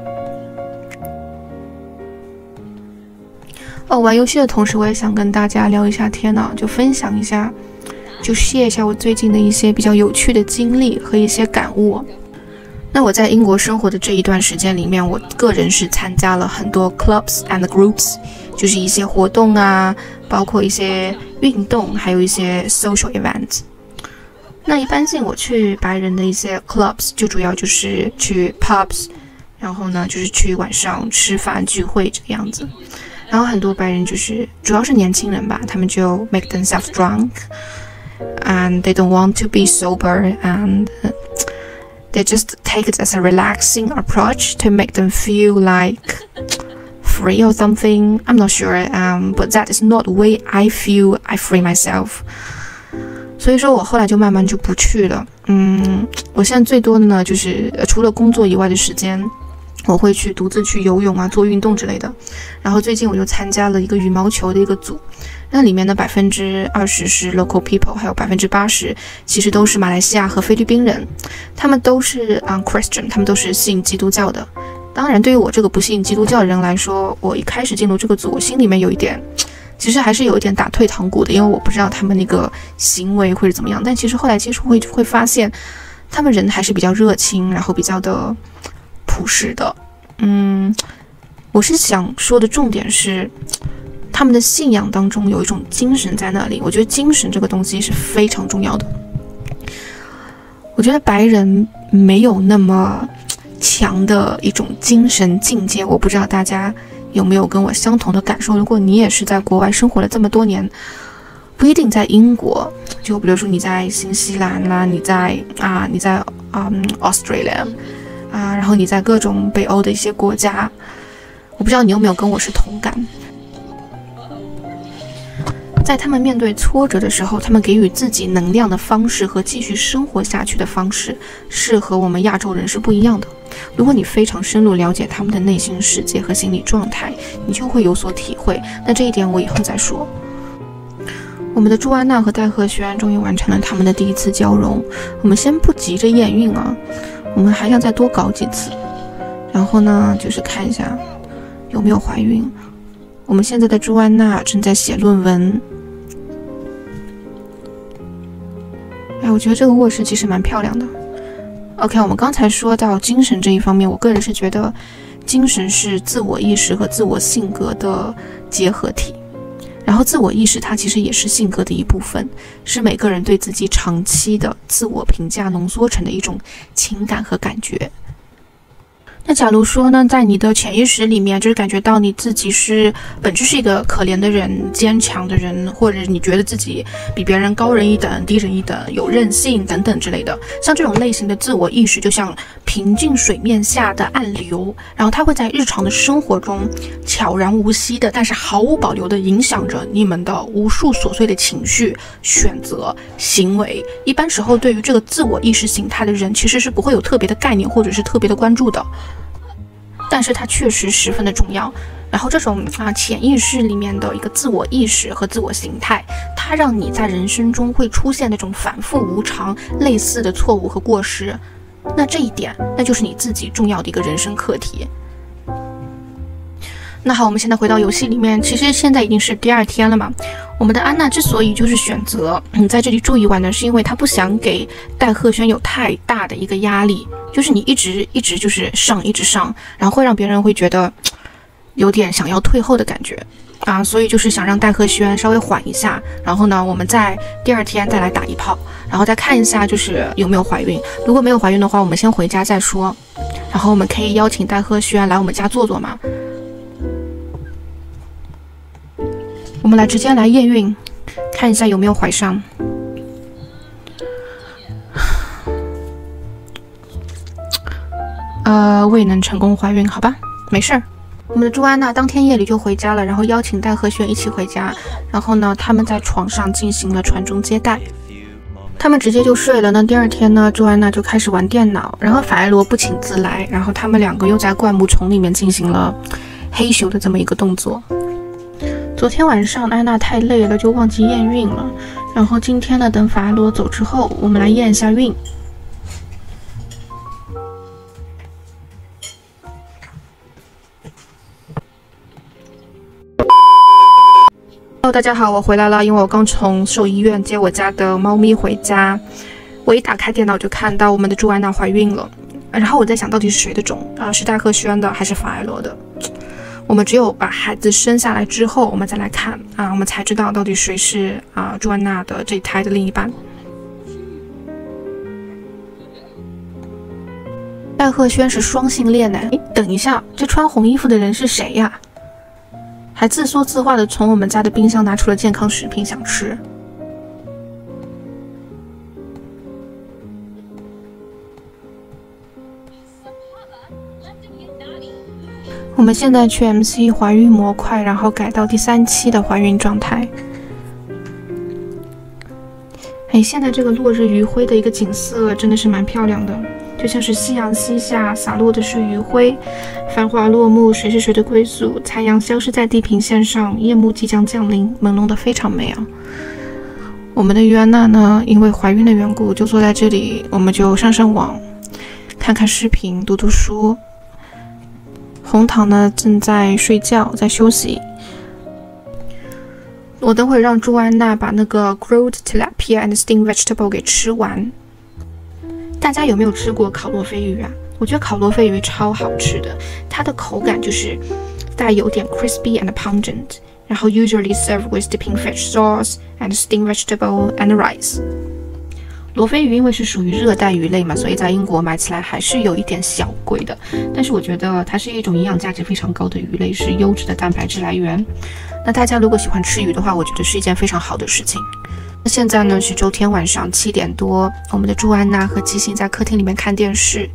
哦，玩游戏的同时，我也想跟大家聊一下天呢，就分享一下，就share一下我最近的一些比较有趣的经历和一些感悟。那我在英国生活的这一段时间里面，我个人是参加了很多 clubs and groups， 就是一些活动啊，包括一些运动，还有一些 social events。那一般性我去白人的一些 clubs 就主要就是去 pubs， 然后呢就是去晚上吃饭聚会这个样子。然后很多白人就是主要是年轻人吧，他们就 make themselves drunk and they don't want to be sober and they just take it as a relaxing approach to make them feel like free or something. I'm not sure, um, but that is not the way I feel I free myself.所以说我后来就慢慢就不去了。嗯，我现在最多的呢，就是除了工作以外的时间，我会去独自去游泳啊，做运动之类的。然后最近我就参加了一个羽毛球的一个组， 那里面的百分之二十是 local people， 还有百分之八十其实都是马来西亚和菲律宾人，他们都是嗯 Christian， 他们都是信基督教的。当然，对于我这个不信基督教的人来说，我一开始进入这个组，我心里面有一点，其实还是有一点打退堂鼓的，因为我不知道他们那个行为会是怎么样。但其实后来接触会会发现，他们人还是比较热情，然后比较的朴实的。嗯，我是想说的重点是，他们的信仰当中有一种精神在那里。我觉得精神这个东西是非常重要的。我觉得白人没有那么强的一种精神境界，我不知道大家有没有跟我相同的感受。如果你也是在国外生活了这么多年，不一定在英国，就比如说你在新西兰啦，你在啊你在嗯 Australia 啊，然后你在各种北欧的一些国家，我不知道你有没有跟我是同感。在他们面对挫折的时候，他们给予自己能量的方式和继续生活下去的方式是和我们亚洲人是不一样的。如果你非常深入了解他们的内心世界和心理状态，你就会有所体会。那这一点我以后再说。我们的朱安娜和戴鹤轩终于完成了他们的第一次交融。我们先不急着验孕啊，我们还想再多搞几次。然后呢，就是看一下有没有怀孕。我们现在的朱安娜正在写论文。哎，我觉得这个卧室其实蛮漂亮的。OK， 我们刚才说到精神这一方面，我个人是觉得精神是自我意识和自我性格的结合体。然后自我意识它其实也是性格的一部分，是每个人对自己长期的自我评价浓缩成的一种情感和感觉。那假如说呢，在你的潜意识里面，就是感觉到你自己是本质是一个可怜的人、坚强的人，或者你觉得自己比别人高人一等、低人一等、有韧性等等之类的，像这种类型的自我意识，就像平静水面下的暗流，然后它会在日常的生活中悄然无息的，但是毫无保留的影响着你们的无数琐碎的情绪、选择、行为。一般时候，对于这个自我意识形态的人，其实是不会有特别的概念或者是特别的关注的。但是它确实十分的重要。然后这种啊潜意识里面的一个自我意识和自我形态，它让你在人生中会出现那种反复无常、类似的错误和过失。那这一点，那就是你自己重要的一个人生课题。那好，我们现在回到游戏里面，其实现在已经是第二天了嘛。我们的安娜之所以就是选择嗯在这里住一晚呢，是因为她不想给戴鹤轩有太大的一个压力，就是你一直一直就是上一直上，然后会让别人会觉得有点想要退后的感觉啊，所以就是想让戴鹤轩稍微缓一下，然后呢，我们在第二天再来打一炮，然后再看一下就是有没有怀孕。如果没有怀孕的话，我们先回家再说。然后我们可以邀请戴鹤轩来我们家坐坐嘛。我们来直接来验孕，看一下有没有怀上。呃，未能成功怀孕，好吧，没事儿。我们的朱安娜当天夜里就回家了，然后邀请戴鹤轩一起回家。然后呢，他们在床上进行了传宗接代，他们直接就睡了。那第二天呢，朱安娜就开始玩电脑，然后法埃罗不请自来，然后他们两个又在灌木丛里面进行了嘿咻的这么一个动作。昨天晚上安娜太累了，就忘记验孕了。然后今天呢，等法埃罗走之后，我们来验一下孕。Hello， 大家好，我回来了，因为我刚从兽医院接我家的猫咪回家。我一打开电脑就看到我们的朱安娜怀孕了，然后我在想到底是谁的种啊？是戴鹤轩的还是法埃罗的？我们只有把孩子生下来之后，我们再来看啊，我们才知道到底谁是啊朱安娜的这一胎的另一半。戴鹤轩是双性恋呢。等一下，这穿红衣服的人是谁呀？还自说自话的从我们家的冰箱拿出了健康食品想吃。我们现在去 M C 怀孕模块，然后改到第三期的怀孕状态。哎，现在这个落日余晖的一个景色真的是蛮漂亮的，就就像是夕阳西下，洒落的是余晖，繁华落幕，谁是谁的归宿？太阳消失在地平线上，夜幕即将降临，朦胧的非常美啊。我们的于安娜呢，因为怀孕的缘故，就坐在这里，我们就上上网，看看视频，读读书。红糖呢正在睡觉，在休息。我等会让朱安娜把那个 grilled tilapia and steamed vegetable 给吃完。大家有没有吃过烤罗非鱼啊？我觉得烤罗非鱼超好吃的，它的口感就是带有点 crispy and pungent， 然后 usually served with dipping fish sauce and steamed vegetable and rice。罗非鱼因为是属于热带鱼类嘛，所以在英国买起来还是有一点小贵的，但是我觉得它是一种营养价值非常高的鱼类，是优质的蛋白质来源。那大家如果喜欢吃鱼的话，我觉得是一件非常好的事情。那现在呢是周天晚上七点多，我们的朱安娜和基辛在客厅里面看电视。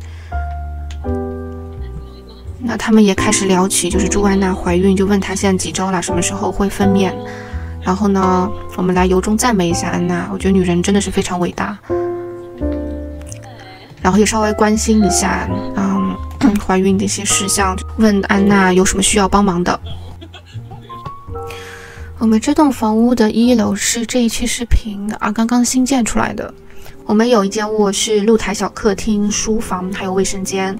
那他们也开始聊起，就是朱安娜怀孕，就问她现在几周了，什么时候会分娩。然后呢，我们来由衷赞美一下安娜，我觉得女人真的是非常伟大。然后也稍微关心一下，嗯，怀孕的一些事项，问安娜有什么需要帮忙的。我们这栋房屋的一楼是这一期视频啊刚刚新建出来的。我们有一间卧室、露台小客厅、书房，还有卫生间。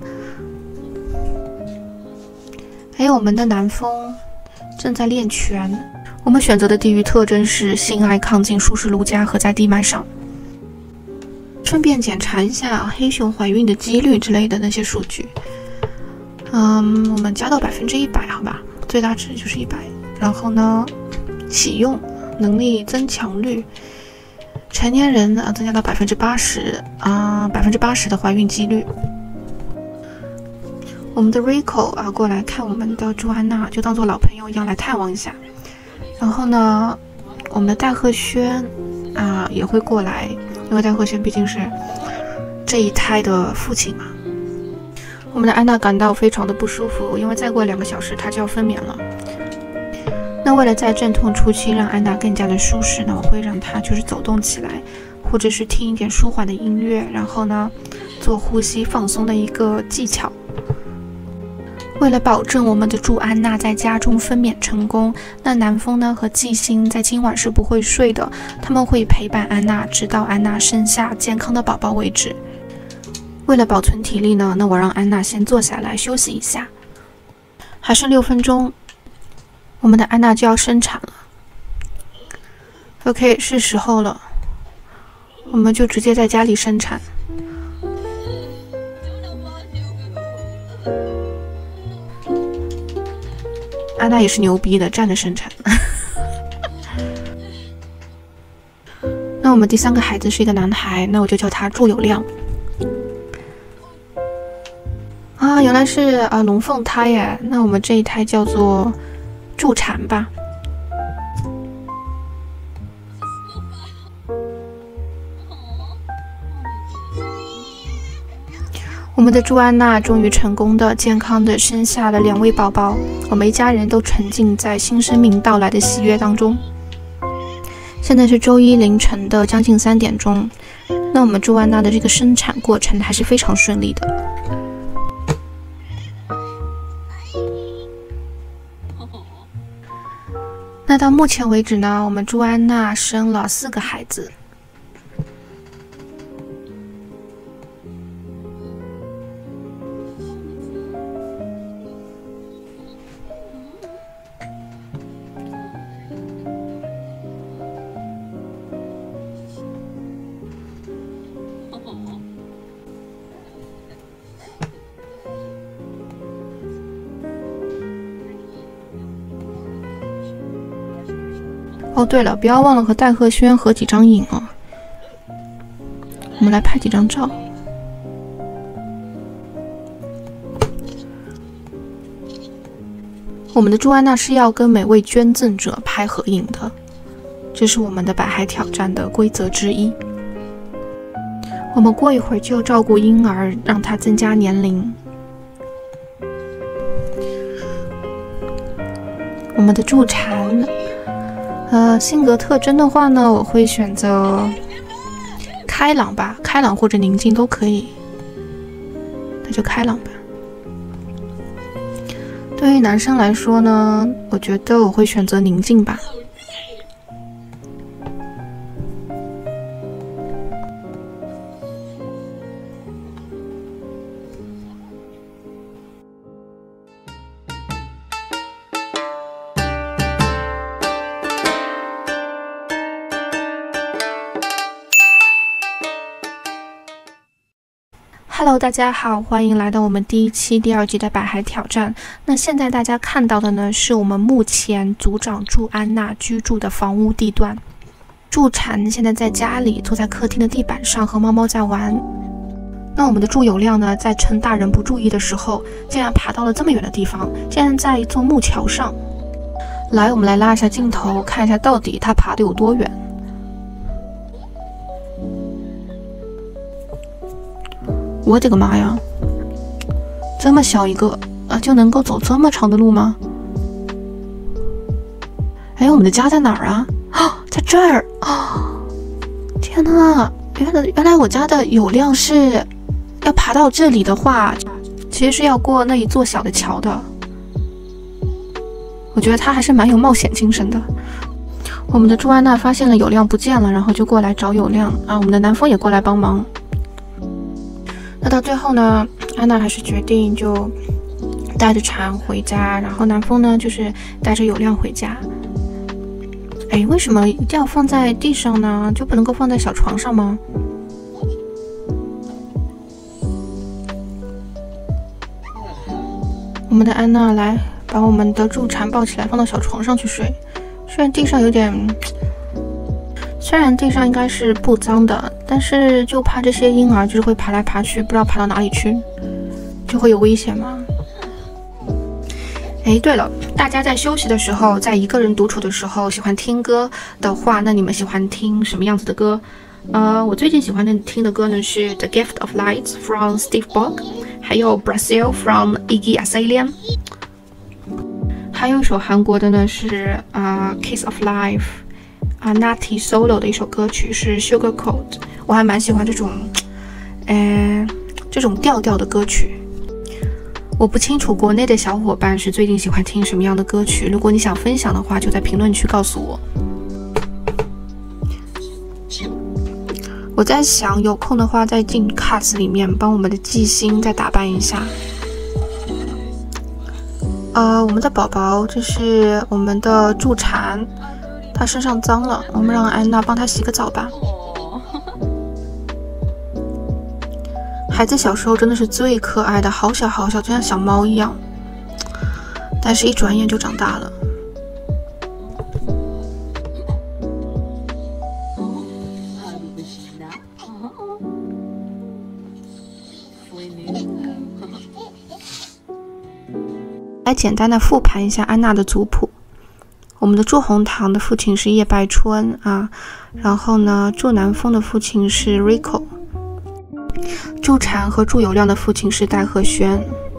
还有我们的南风正在练拳。我们选择的地域特征是性爱亢进、舒适如家和在地脉上。顺便检查一下黑熊怀孕的几率之类的那些数据。嗯，我们加到百分之一百，好吧，最大值就是一百。然后呢，启用能力增强率，成年人啊增加到百分之八十啊，百分之八十的怀孕几率。我们的 Rico 啊过来看我们的朱安娜，就当做老朋友一样来探望一下。然后呢，我们的戴鹤轩啊也会过来，因为戴鹤轩毕竟是这一胎的父亲嘛。我们的安娜感到非常的不舒服，因为再过两个小时她就要分娩了。那为了在阵痛初期让安娜更加的舒适呢，我会让她就是走动起来，或者是听一点舒缓的音乐，然后呢做呼吸放松的一个技巧。为了保证我们的朱安娜在家中分娩成功，那南风呢和季星在今晚是不会睡的，他们会陪伴安娜直到安娜生下健康的宝宝为止。为了保存体力呢，那我让安娜先坐下来休息一下。还剩六分钟，我们的安娜就要生产了。OK， 是时候了，我们就直接在家里生产。安娜也是牛逼的，站着生产。那我们第三个孩子是一个男孩，那我就叫他祝有亮。啊，原来是啊龙凤胎耶，那我们这一胎叫做祝蝉吧。我们的朱安娜终于成功的、健康的生下了两位宝宝，我们一家人都沉浸在新生命到来的喜悦当中。现在是周一凌晨的将近三点钟，那我们朱安娜的这个生产过程还是非常顺利的。那到目前为止呢，我们朱安娜生了四个孩子。哦，对了，不要忘了和戴鹤轩合几张影啊！我们来拍几张照。我们的朱安娜是要跟每位捐赠者拍合影的，这是我们的百海挑战的规则之一。我们过一会儿就照顾婴儿，让他增加年龄。我们的助产。呃，性格特征的话呢，我会选择开朗吧，开朗或者宁静都可以。 那就开朗吧。对于男生来说呢，我觉得我会选择宁静吧。Hello， 大家好，欢迎来到我们第一期第二季的百海挑战。那现在大家看到的呢，是我们目前组长祝安娜居住的房屋地段。祝蝉现在在家里，坐在客厅的地板上和猫猫在玩。那我们的祝有亮呢，在趁大人不注意的时候，竟然爬到了这么远的地方，竟然在一座木桥上。来，我们来拉一下镜头，看一下到底他爬得有多远。我的个妈呀，这么小一个啊，就能够走这么长的路吗？哎，我们的家在哪儿啊？啊，在这儿啊！天哪，原来原来我家的有亮是要爬到这里的话，其实是要过那一座小的桥的。我觉得他还是蛮有冒险精神的。我们的朱安娜发现了有亮不见了，然后就过来找有亮啊。我们的南风也过来帮忙。那到最后呢，安娜还是决定就带着蝉回家，然后南风呢就是带着有亮回家。哎，为什么一定要放在地上呢？就不能够放在小床上吗？我们的安娜来把我们的祝蝉抱起来，放到小床上去睡。虽然地上有点，虽然地上应该是不脏的，但是就怕这些婴儿就是会爬来爬去，不知道爬到哪里去，就会有危险嘛。哎，对了，大家在休息的时候，在一个人独处的时候，喜欢听歌的话，那你们喜欢听什么样子的歌？呃，我最近喜欢的听的歌呢是《The Gift of Light》from Steve Bog， 还有《Brazil》from Iggy Azalea， 还有一首韩国的呢是啊、呃《Kiss of Life》。啊 ，Natty Solo 的一首歌曲是 Sugar Coat， 我还蛮喜欢这种，呃，这种调调的歌曲。我不清楚国内的小伙伴是最近喜欢听什么样的歌曲，如果你想分享的话，就在评论区告诉我。我在想，有空的话再进 Cast 里面帮我们的季星再打扮一下。呃，我们的宝宝，这是我们的祝蝉。他身上脏了，我们让安娜帮他洗个澡吧。孩子小时候真的是最可爱的，好小好小，就像小猫一样，但是一转眼就长大了。来简单的复盘一下安娜的族谱。我们的祝红堂的父亲是叶拜春啊，然后呢，祝南风的父亲是 Rico， 祝蝉和祝有亮的父亲是戴和轩。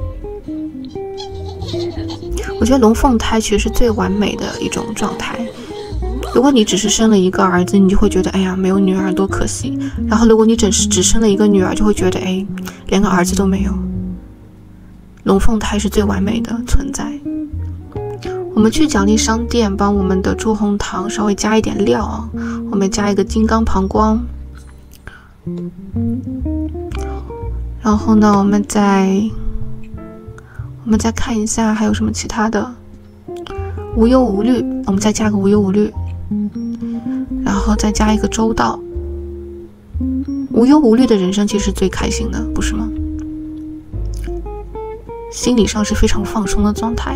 我觉得龙凤胎其实是最完美的一种状态。如果你只是生了一个儿子，你就会觉得哎呀没有女儿多可惜，然后如果你只是只生了一个女儿，就会觉得哎连个儿子都没有。龙凤胎是最完美的存在。我们去奖励商店帮我们的祝红堂稍微加一点料啊，我们加一个金刚膀胱，然后呢，我们再我们再看一下还有什么其他的，无忧无虑，我们再加个无忧无虑，然后再加一个周到。无忧无虑的人生其实是最开心的，不是吗？心理上是非常放松的状态。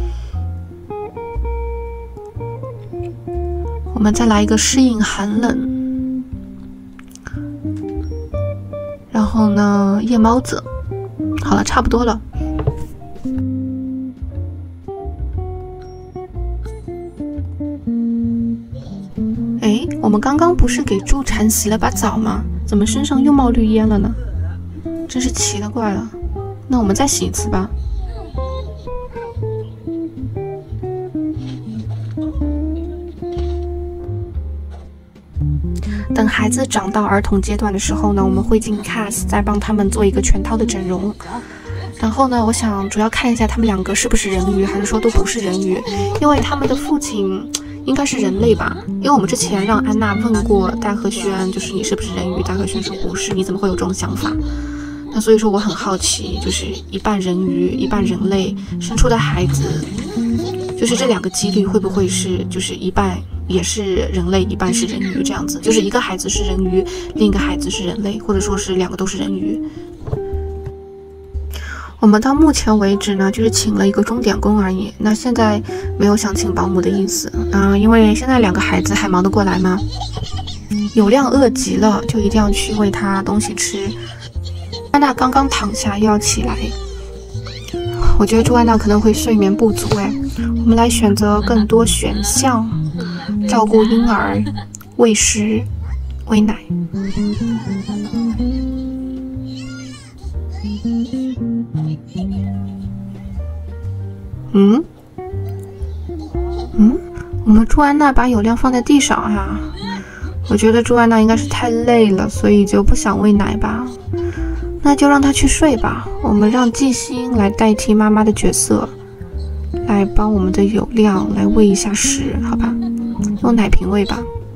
我们再来一个适应寒冷，然后呢，夜猫子，好了，差不多了。哎，我们刚刚不是给祝蝉洗了把澡吗？怎么身上又冒绿烟了呢？真是奇了怪了。那我们再洗一次吧。等等孩子长到儿童阶段的时候呢，我们会进 cast 再帮他们做一个全套的整容。然后呢，我想主要看一下他们两个是不是人鱼，还是说都不是人鱼，因为他们的父亲应该是人类吧？因为我们之前让安娜问过戴和轩，就是你是不是人鱼？戴和轩说不是，你怎么会有这种想法？那所以说我很好奇，就是一半人鱼一半人类生出的孩子，就是这两个几率会不会是就是一半也是人类，一半是人鱼这样子？就是一个孩子是人鱼，另一个孩子是人类，或者说是两个都是人鱼。我们到目前为止呢，就是请了一个钟点工而已。那现在没有想请保姆的意思啊、呃，因为现在两个孩子还忙得过来吗？有亮饿极了，就一定要去喂他东西吃。安娜刚刚躺下，又要起来。我觉得朱安娜可能会睡眠不足哎。我们来选择更多选项，照顾婴儿、喂食、喂奶。嗯嗯，我们朱安娜把有亮放在地上啊，我觉得朱安娜应该是太累了，所以就不想喂奶吧。那就让她去睡吧，我们让季星来代替妈妈的角色，来帮我们的有亮来喂一下食，好吧？用奶瓶喂吧。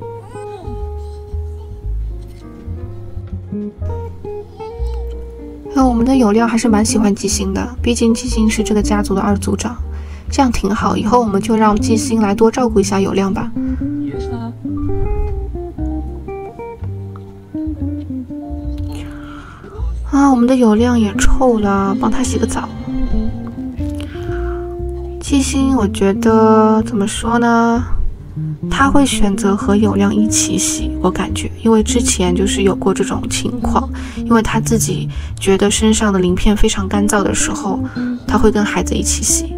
那我们的有亮还是蛮喜欢季星的，毕竟季星是这个家族的二族长，这样挺好。以后我们就让季星来多照顾一下有亮吧。啊，我们的有亮也臭了，帮他洗个澡。季星，我觉得怎么说呢？他会选择和有亮一起洗，我感觉，因为之前就是有过这种情况，因为他自己觉得身上的鳞片非常干燥的时候，他会跟孩子一起洗。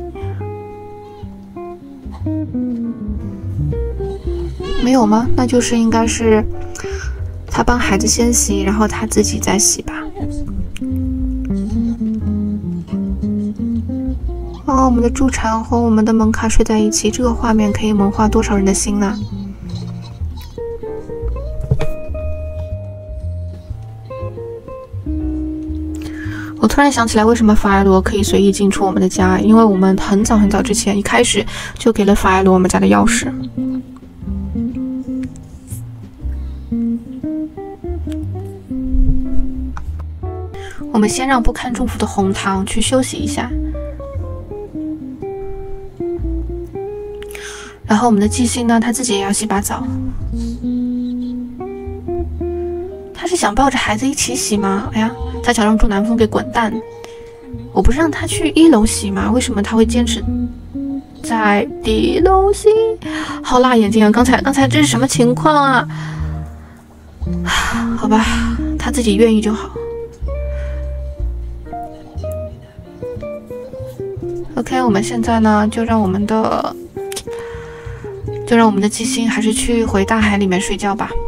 没有吗？那就是应该是他帮孩子先洗，然后他自己再洗吧。哦，我们的助产和我们的蒙卡睡在一起，这个画面可以萌化多少人的心呢？我突然想起来，为什么法埃罗可以随意进出我们的家？因为我们很早很早之前一开始就给了法埃罗我们家的钥匙。我们先让不堪重负的红糖去休息一下。然后我们的季星呢，他自己也要洗把澡。他是想抱着孩子一起洗吗？哎呀，他想让祝南风给滚蛋！我不是让他去一楼洗吗？为什么他会坚持在底楼洗？好辣眼睛啊！刚才刚才这是什么情况啊？好吧，他自己愿意就好。OK， 我们现在呢，就让我们的。就让我们的季星还是去回大海里面睡觉吧。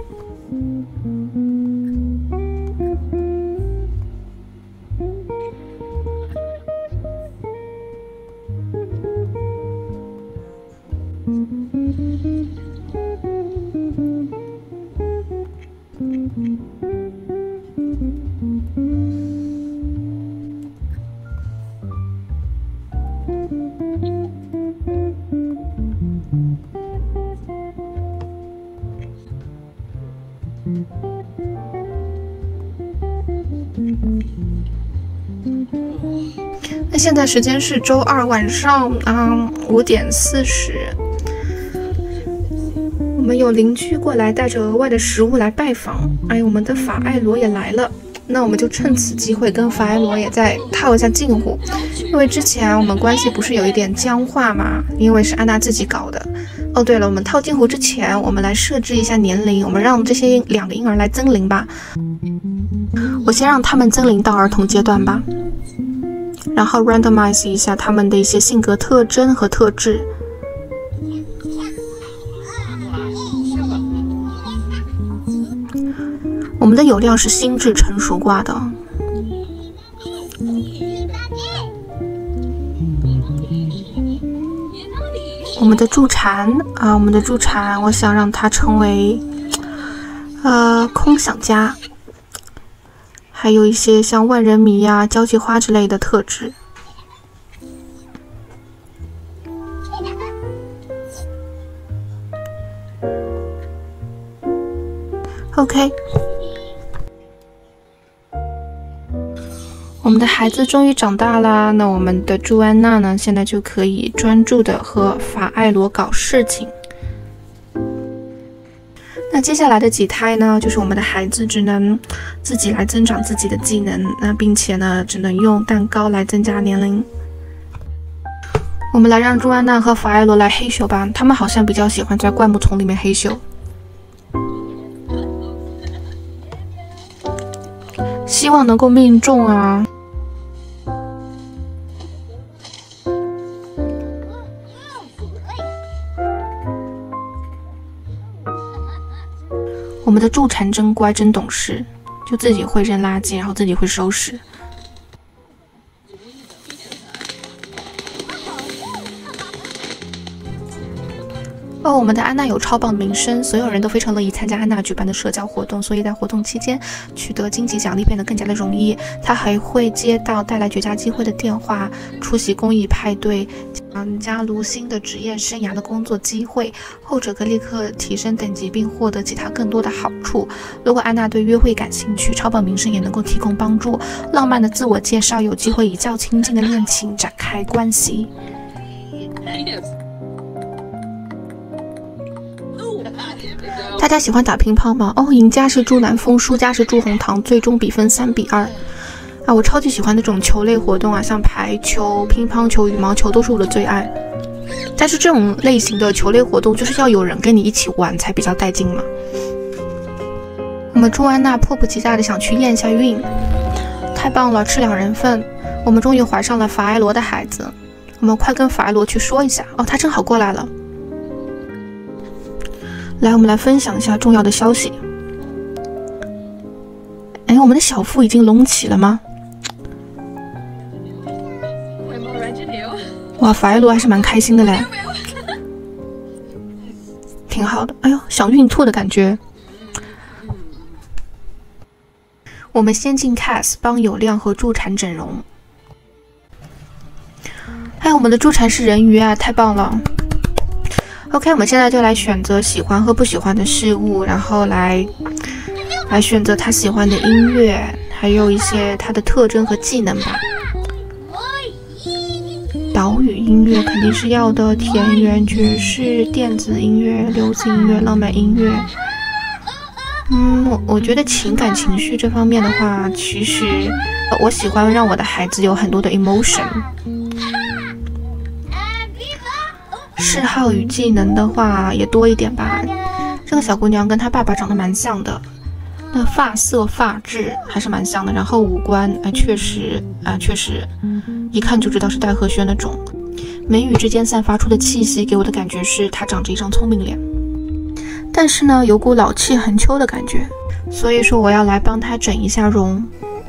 那现在时间是周二晚上，嗯，五点四十。我们有邻居过来带着额外的食物来拜访，哎，我们的法艾罗也来了。那我们就趁此机会跟法艾罗也再套一下近乎，因为之前我们关系不是有一点僵化嘛，因为是安娜自己搞的。哦，对了，我们套近乎之前，我们来设置一下年龄，我们让这些两个婴儿来增龄吧。我先让他们增龄到儿童阶段吧，然后 randomize 一下他们的一些性格特征和特质。我们的有亮是心智成熟挂的。我们的助产啊，我们的助产，我想让它成为呃，空想家，还有一些像万人迷呀、交际花之类的特质。OK， 我们的孩子终于长大啦，那我们的朱安娜呢，现在就可以专注的和法艾罗搞事情。那接下来的几胎呢，就是我们的孩子只能自己来增长自己的技能，那并且呢，只能用蛋糕来增加年龄。我们来让朱安娜和法艾罗来嘿咻吧，他们好像比较喜欢在灌木丛里面嘿咻。希望能够命中啊！我们的助产真乖，真懂事，就自己会扔垃圾，然后自己会收拾。哦，我们的安娜有超棒的名声，所有人都非常乐意参加安娜举办的社交活动，所以在活动期间取得经济奖励变得更加的容易。她还会接到带来绝佳机会的电话，出席公益派对，增加卢新的职业生涯的工作机会，后者可立刻提升等级并获得其他更多的好处。如果安娜对约会感兴趣，超棒名声也能够提供帮助。浪漫的自我介绍有机会以较亲近的恋情展开关系。大家喜欢打乒乓吗？哦，赢家是朱南风，输家是朱红糖，最终比分三比二。啊，我超级喜欢那种球类活动啊，像排球、乒乓球、羽毛球都是我的最爱。但是这种类型的球类活动就是要有人跟你一起玩才比较带劲嘛。我们朱安娜迫不及待的想去验一下孕，太棒了，吃两人份。我们终于怀上了法埃罗的孩子，我们快跟法埃罗去说一下。哦，他正好过来了。来，我们来分享一下重要的消息。哎，我们的小腹已经隆起了吗？哇，法埃罗还是蛮开心的嘞，挺好的。哎呦，想孕吐的感觉。我们先进 C A S 帮有亮和助产整容。哎，我们的助产是人鱼啊，太棒了。OK， 我们现在就来选择喜欢和不喜欢的事物，然后来来选择他喜欢的音乐，还有一些他的特征和技能吧。岛屿音乐肯定是要的，田园爵士、电子音乐、流行音乐、浪漫音乐。嗯，我我觉得情感情绪这方面的话，其实我喜欢让我的孩子有很多的 emotion。嗜好与技能的话也多一点吧。这个小姑娘跟她爸爸长得蛮像的，那发色发质还是蛮像的，然后五官哎确实啊确实一看就知道是戴和轩的种。眉宇之间散发出的气息给我的感觉是她长着一张聪明脸，但是呢有股老气横秋的感觉，所以说我要来帮她整一下容。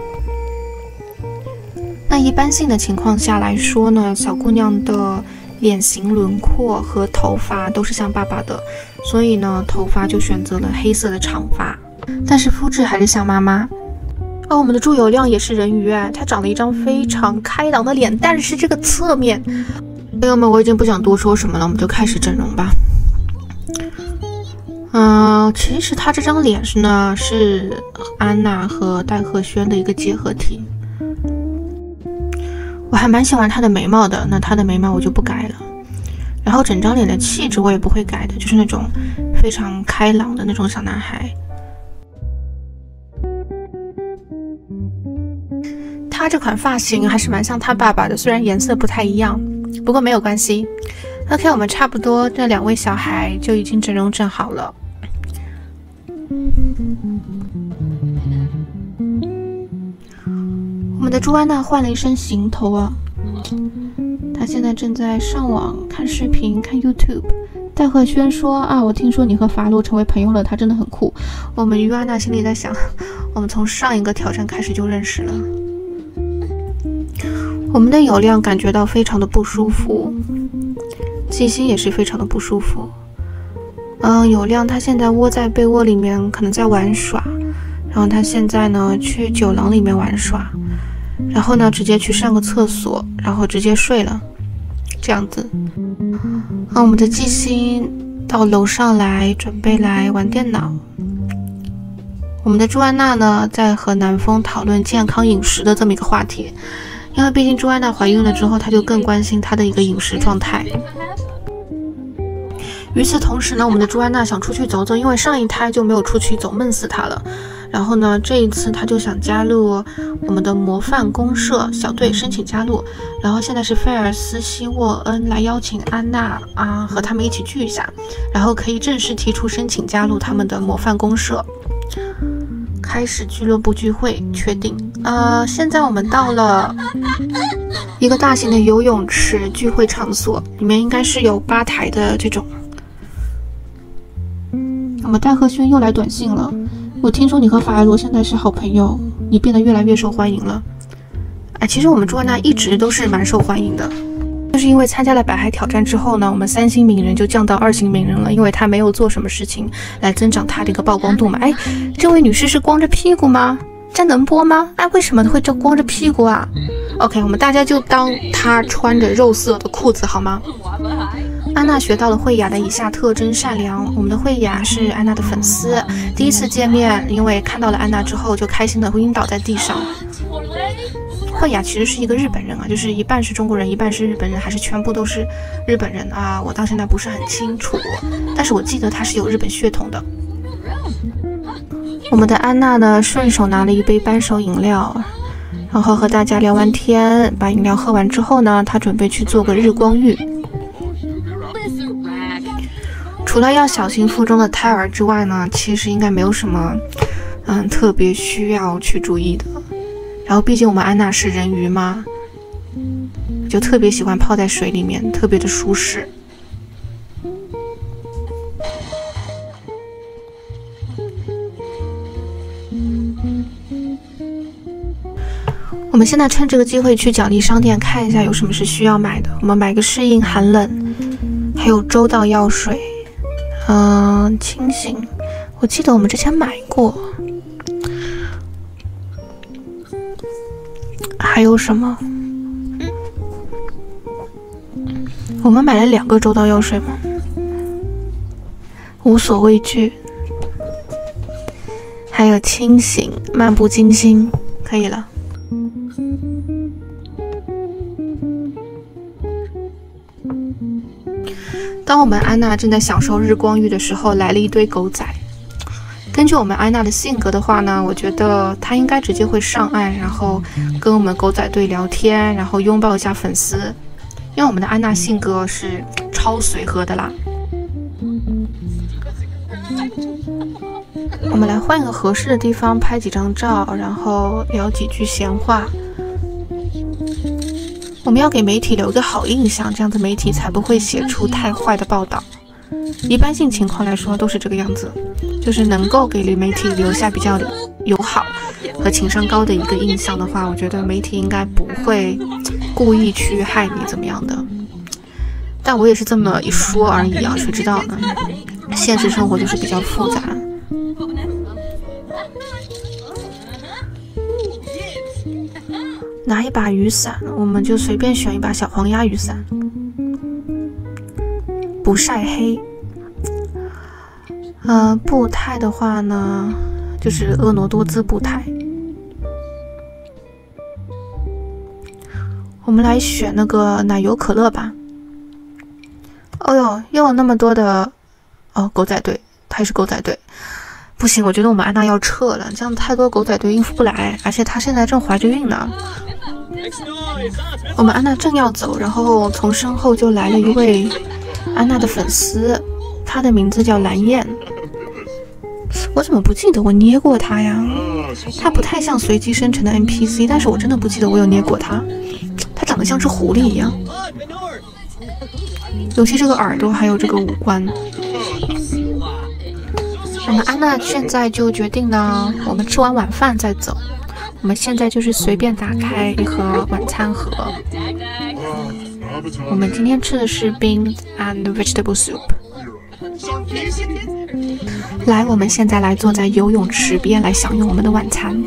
那一般性的情况下来说呢，小姑娘的脸型轮廓和头发都是像爸爸的，所以呢头发就选择了黑色的长发，但是肤质还是像妈妈。哦，我们的朱有亮也是人鱼哎，他长了一张非常开朗的脸，但是这个侧面，朋友们我已经不想多说什么了，我们就开始整容吧。嗯、呃，其实他这张脸是呢是安娜和戴和轩的一个结合体。我还蛮喜欢他的眉毛的，那他的眉毛我就不改了，然后整张脸的气质我也不会改的，就是那种非常开朗的那种小男孩。他这款发型还是蛮像他爸爸的，虽然颜色不太一样，不过没有关系。OK， 我们差不多这两位小孩就已经整容整好了。我们的朱安娜换了一身行头啊，她现在正在上网看视频，看 YouTube。戴和轩说啊，我听说你和法罗成为朋友了，他真的很酷。我们于安娜心里在想，我们从上一个挑战开始就认识了。我们的有亮感觉到非常的不舒服，季星也是非常的不舒服。 嗯，有亮他现在窝在被窝里面，可能在玩耍。然后他现在呢去酒廊里面玩耍，然后呢直接去上个厕所，然后直接睡了，这样子。啊，我们的季星到楼上来准备来玩电脑。我们的朱安娜呢在和南风讨论健康饮食的这么一个话题，因为毕竟朱安娜怀孕了之后，她就更关心她的一个饮食状态。与此同时呢，我们的朱安娜想出去走走，因为上一胎就没有出去走，闷死她了。然后呢，这一次她就想加入我们的模范公社小队，申请加入。然后现在是菲尔斯希沃恩来邀请安娜啊和他们一起聚一下，然后可以正式提出申请加入他们的模范公社。开始俱乐部聚会，确定。呃，现在我们到了一个大型的游泳池聚会场所，里面应该是有吧台的这种。我们戴鹤轩又来短信了，我听说你和法埃罗现在是好朋友，你变得越来越受欢迎了。哎，其实我们朱安娜一直都是蛮受欢迎的，就是因为参加了百海挑战之后呢，我们三星名人就降到二星名人了，因为她没有做什么事情来增长她的一个曝光度嘛。哎，这位女士是光着屁股吗？这能播吗？哎，为什么会这光着屁股啊 ？OK， 我们大家就当她穿着肉色的裤子好吗？安娜学到了慧雅的以下特征：善良。我们的慧雅是安娜的粉丝，第一次见面，因为看到了安娜之后，就开心的晕倒在地上。慧雅其实是一个日本人啊，就是一半是中国人，一半是日本人，还是全部都是日本人啊？我到现在不是很清楚，但是我记得她是有日本血统的。我们的安娜呢，顺手拿了一杯扳手饮料，然后和大家聊完天，把饮料喝完之后呢，她准备去做个日光浴。除了要小心腹中的胎儿之外呢，其实应该没有什么嗯特别需要去注意的。然后毕竟我们安娜是人鱼嘛，就特别喜欢泡在水里面，特别的舒适。我们现在趁这个机会去奖励商店看一下有什么是需要买的。我们买个适应寒冷，还有周到药水。嗯，清醒，我记得我们之前买过。还有什么？我们买了两个周到药水吗？无所畏惧，还有清醒，漫不经心，可以了。当我们安娜正在享受日光浴的时候，来了一堆狗仔。根据我们安娜的性格的话呢，我觉得她应该直接会上岸，然后跟我们狗仔队聊天，然后拥抱一下粉丝。因为我们的安娜性格是超随和的啦。我们来换个合适的地方拍几张照，然后聊几句闲话。我们要给媒体留一个好印象，这样子媒体才不会写出太坏的报道。一般性情况来说都是这个样子，就是能够给媒体留下比较友好和情商高的一个印象的话，我觉得媒体应该不会故意去害你怎么样的。但我也是这么一说而已啊，谁知道呢？现实生活就是比较复杂。拿一把雨伞，我们就随便选一把小黄鸭雨伞，不晒黑。呃，步态的话呢，就是婀娜多姿步态。我们来选那个奶油可乐吧。哦哟，又有那么多的哦，狗仔队，他是狗仔队。不行，我觉得我们安娜要撤了，这样太多狗仔队应付不来，而且她现在正怀着孕呢。我们安娜正要走，然后从身后就来了一位安娜的粉丝，她的名字叫蓝燕。我怎么不记得我捏过她呀？她不太像随机生成的 N P C， 但是我真的不记得我有捏过她。她长得像只狐狸一样，尤其这个耳朵还有这个五官。我们安娜现在就决定呢，我们吃完晚饭再走。我们现在就是随便打开一盒晚餐盒。我们今天吃的是 beans and vegetable soup。 来，我们现在来坐在游泳池边来享用我们的晚餐。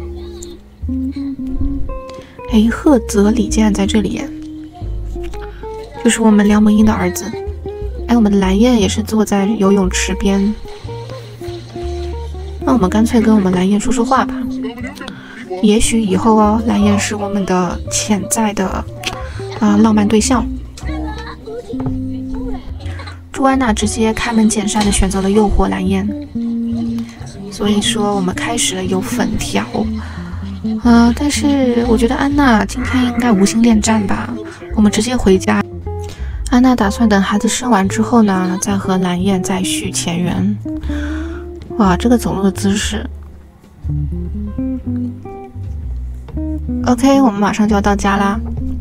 哎，赫泽里竟然在这里耶，就是我们梁萌音的儿子。哎，我们的蓝燕也是坐在游泳池边。那我们干脆跟我们蓝燕说说话吧。也许以后哦，蓝燕是我们的潜在的啊、呃、浪漫对象。朱安娜直接开门见山的选择了诱惑蓝燕，所以说我们开始了有粉条。呃，但是我觉得安娜今天应该无心恋战吧，我们直接回家。安娜打算等孩子生完之后呢，再和蓝燕再续前缘。哇，这个走路的姿势。OK， 我们马上就要到家啦。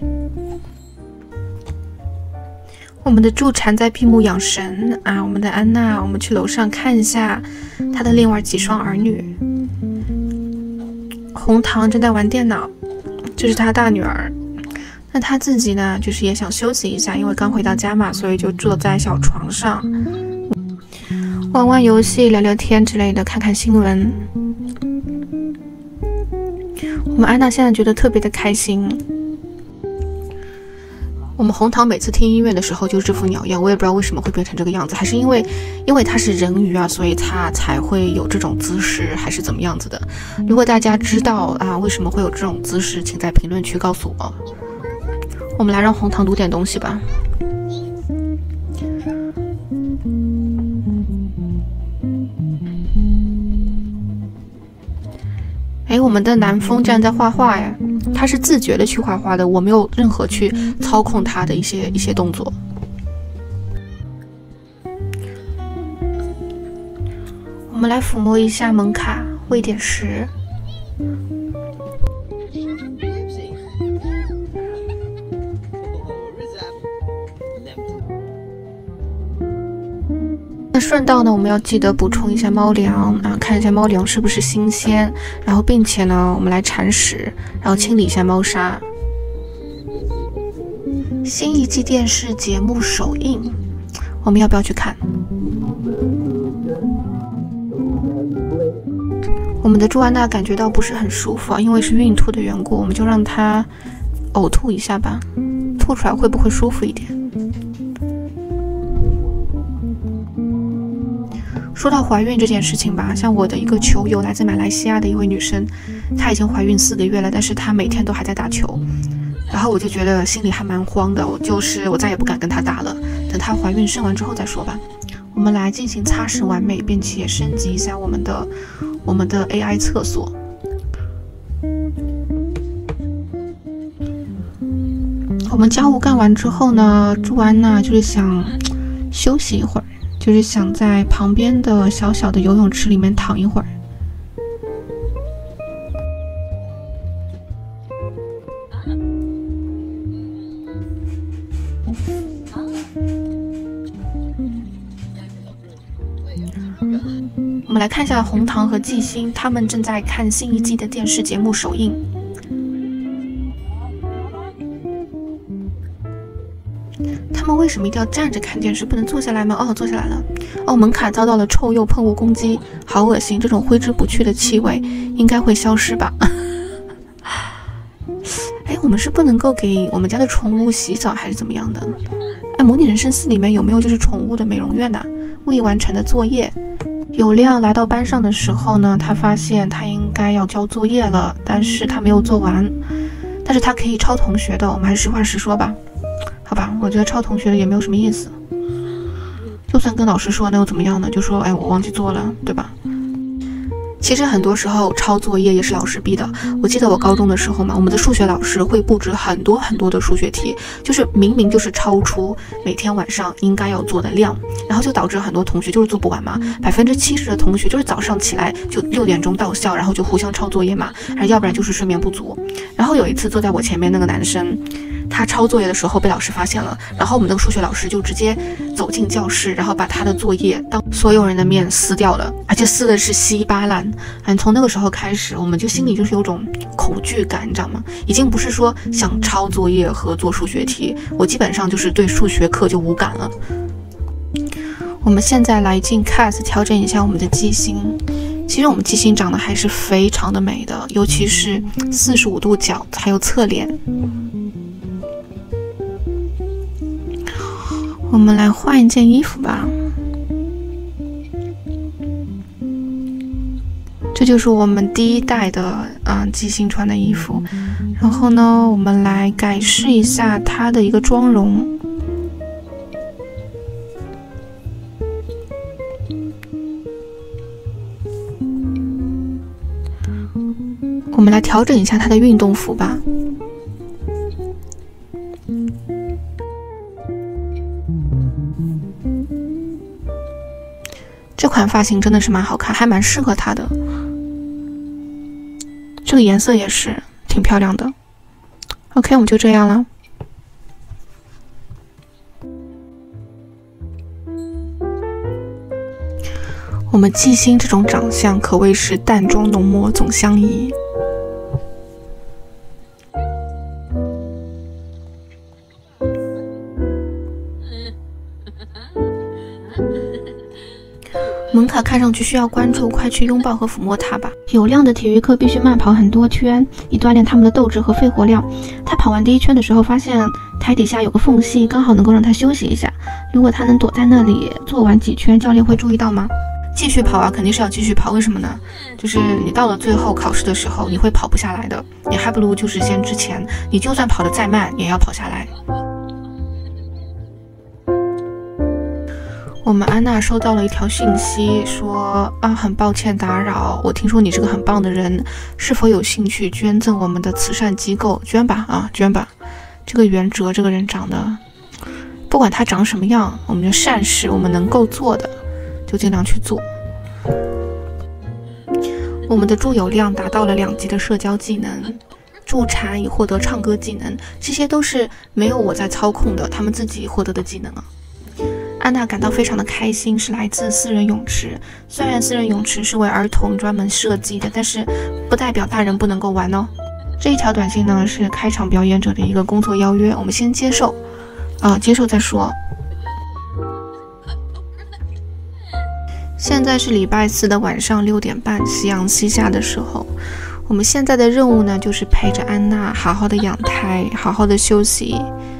我们的助产在闭目养神啊，我们的安娜，我们去楼上看一下她的另外几双儿女。红糖正在玩电脑，这是她大女儿。那她自己呢，就是也想休息一下，因为刚回到家嘛，所以就坐在小床上，玩玩游戏、聊聊天之类的，看看新闻。我们安娜现在觉得特别的开心。我们红糖每次听音乐的时候就是这副鸟样，我也不知道为什么会变成这个样子，还是因为因为它是人鱼啊，所以它才会有这种姿势，还是怎么样子的？如果大家知道啊为什么会有这种姿势，请在评论区告诉我。我们来让红糖读点东西吧。哎，我们的南风竟然在画画呀！他是自觉的去画画的，我没有任何去操控他的一些一些动作。我们来抚摸一下蒙卡，喂点食。那顺道呢，我们要记得补充一下猫粮啊，看一下猫粮是不是新鲜，然后并且呢，我们来铲屎，然后清理一下猫砂。新一季电视节目首映，我们要不要去看？我们的朱安娜感觉到不是很舒服啊，因为是孕吐的缘故，我们就让她呕吐一下吧，吐出来会不会舒服一点？说到怀孕这件事情吧，像我的一个球友，来自马来西亚的一位女生，她已经怀孕四个月了，但是她每天都还在打球，然后我就觉得心里还蛮慌的，我就是我再也不敢跟她打了，等她怀孕生完之后再说吧。我们来进行擦拭完美，并且升级一下我们的我们的 A I 厕所。我们家务干完之后呢，朱安娜就是想休息一会儿。就是想在旁边的小小的游泳池里面躺一会儿。我们来看一下红糖和季星，他们正在看新一季的电视节目首映。他们为什么一定要站着看电视，不能坐下来吗？哦，坐下来了。哦，门卡遭到了臭鼬喷雾攻击，好恶心！这种挥之不去的气味应该会消失吧？哎，我们是不能够给我们家的宠物洗澡还是怎么样的？哎，模拟人生四里面有没有就是宠物的美容院呢、啊？未完成的作业。有亮来到班上的时候呢，他发现他应该要交作业了，但是他没有做完，但是他可以抄同学的，我们还是实话实说吧。好吧，我觉得抄同学的也没有什么意思，就算跟老师说那又怎么样呢？就说哎我忘记做了，对吧？其实很多时候抄作业也是老师逼的。我记得我高中的时候嘛，我们的数学老师会布置很多很多的数学题，就是明明就是超出每天晚上应该要做的量，然后就导致很多同学就是做不完嘛。百分之七十的同学就是早上起来就六点钟到校，然后就互相抄作业嘛，然后要不然就是睡眠不足。然后有一次坐在我前面那个男生，他抄作业的时候被老师发现了，然后我们那个数学老师就直接走进教室，然后把他的作业当所有人的面撕掉了，而且撕的是稀巴烂。嗯，从那个时候开始，我们就心里就是有种恐惧感，你知道吗？已经不是说想抄作业和做数学题，我基本上就是对数学课就无感了。我我们现在来进 cast 调整一下我们的机芯。其实我们机芯长得还是非常的美的，尤其是四十五度角还有侧脸。我们来换一件衣服吧。这就是我们第一代的嗯机芯穿的衣服。然后呢，我们来改试一下它的一个妆容。我们来调整一下它的运动服吧。这款发型真的是蛮好看，还蛮适合它的。这个颜色也是挺漂亮的。OK， 我们就这样了。我们季星这种长相可谓是淡妆浓抹总相宜。门卡看上去需要关注，快去拥抱和抚摸它吧。有量的体育课必须慢跑很多圈，以锻炼他们的斗志和肺活量。他跑完第一圈的时候，发现台底下有个缝隙，刚好能够让他休息一下。如果他能躲在那里做完几圈，教练会注意到吗？继续跑啊，肯定是要继续跑。为什么呢？就是你到了最后考试的时候，你会跑不下来的。你还不如就是先之前，你就算跑得再慢，也要跑下来。我们安娜收到了一条信息，说啊，很抱歉打扰，我听说你是个很棒的人，是否有兴趣捐赠我们的慈善机构？捐吧啊，捐吧！这个袁哲这个人长得，不管他长什么样，我们的善事，我们能够做的，就尽量去做。我们的朱友亮达到了两级的社交技能，助产已获得唱歌技能，这些都是没有我在操控的，他们自己获得的技能啊。安娜感到非常的开心，是来自私人泳池。虽然私人泳池是为儿童专门设计的，但是不代表大人不能够玩哦。这一条短信呢是开场表演者的一个工作邀约，我们先接受，啊、呃，接受再说。现在是礼拜四的晚上六点半，夕阳西下的时候。我们现在的任务呢，就是陪着安娜好好的养胎，好好的休息。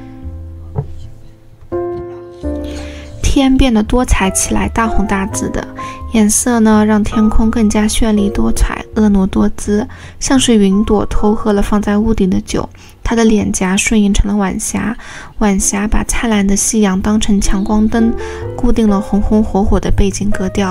天变得多彩起来，大红大紫的颜色呢，让天空更加绚丽多彩，婀娜多姿，像是云朵偷喝了放在屋顶的酒。她的脸颊顺应成了晚霞，晚霞把灿烂的夕阳当成强光灯，固定了红红火火的背景格调。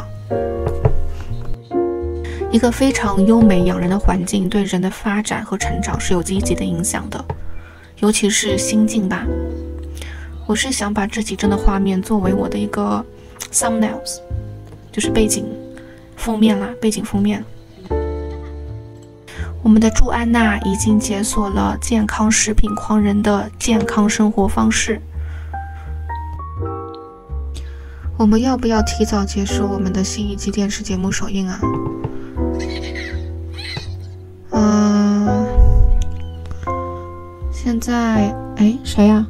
一个非常优美养人的环境，对人的发展和成长是有积极的影响的，尤其是心境吧。我是想把这几帧的画面作为我的一个 thumbnails， 就是背景封面啦，背景封面。我们的朱安娜已经解锁了健康食品狂人的健康生活方式。我们要不要提早结束我们的新一季电视节目首映啊？嗯，现在哎谁呀？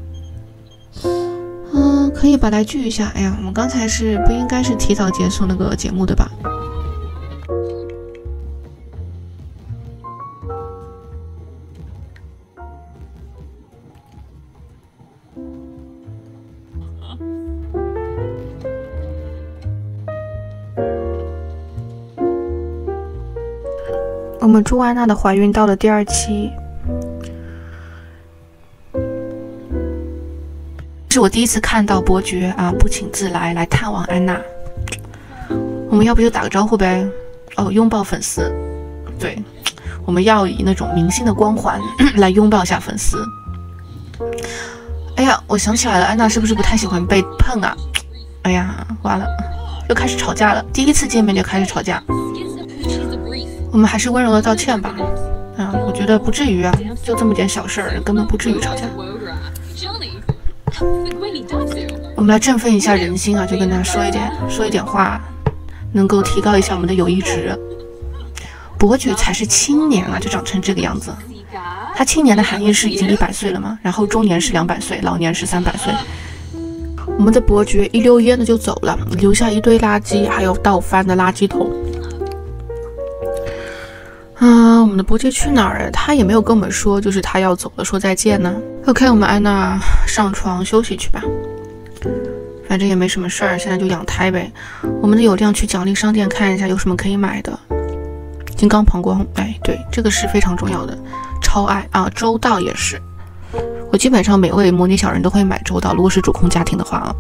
嗯，可以把它聚一下。哎呀，我们刚才是不应该是提早结束那个节目的吧？我们朱安娜的怀孕到了第二期。是我第一次看到伯爵啊不请自来来探望安娜，我们要不就打个招呼呗？哦，拥抱粉丝，对，我们要以那种明星的光环来拥抱一下粉丝。哎呀，我想起来了，安娜是不是不太喜欢被碰啊？哎呀，完了，又开始吵架了，第一次见面就开始吵架。我们还是温柔的道歉吧。啊，我觉得不至于啊，就这么点小事儿，根本不至于吵架。我们来振奋一下人心啊，就跟大家说一点说一点话，能够提高一下我们的友谊值。伯爵才是青年啊，就长成这个样子。他青年的含义是已经一百岁了嘛，然后中年是两百岁，老年是三百岁。 我们的伯爵一溜烟的就走了，留下一堆垃圾，还有倒翻的垃圾桶。啊，我们的伯爵去哪儿了？他也没有跟我们说，就是他要走了，说再见呢。OK， 我们安娜上床休息去吧，反正也没什么事儿，现在就养胎呗。我们的有亮去奖励商店看一下有什么可以买的。金刚膀胱，哎，对，这个是非常重要的，超爱啊！周到也是，我基本上每位模拟小人都会买周到，如果是主控家庭的话啊。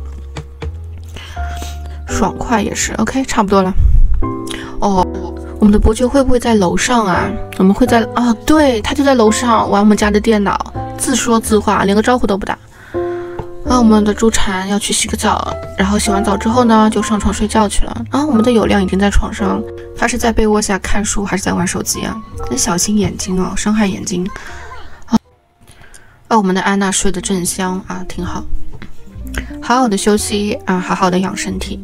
爽快也是 ，OK， 差不多了。哦。我们的伯爵会不会在楼上啊？我们会在啊、哦，对，他就在楼上玩我们家的电脑，自说自话，连个招呼都不打。啊，我们的朱蝉要去洗个澡，然后洗完澡之后呢，就上床睡觉去了。啊，我们的有亮已经在床上，他是在被窝下看书还是在玩手机啊？得小心眼睛哦，伤害眼睛。啊，啊，我们的安娜睡得正香啊，挺好，好好的休息啊，好好的养身体。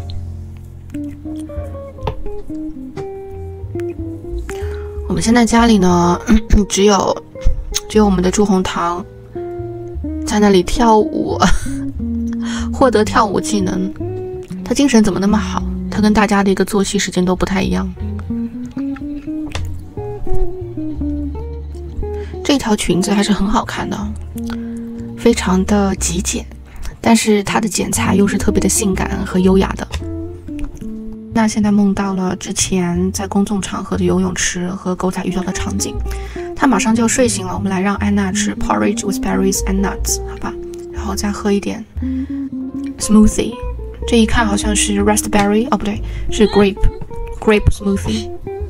我们现在家里呢，只有只有我们的朱红糖在那里跳舞，获得跳舞技能。他精神怎么那么好？他跟大家的一个作息时间都不太一样。这条裙子还是很好看的，非常的极简，但是它的剪裁又是特别的性感和优雅的。那现在梦到了之前在公众场合的游泳池和狗仔遇到的场景，他马上就要睡醒了。我们来让安娜吃 porridge with berries and nuts， 好吧，然后再喝一点 smoothie， 这一看好像是 raspberry， 哦不对，是 grape grape smoothie。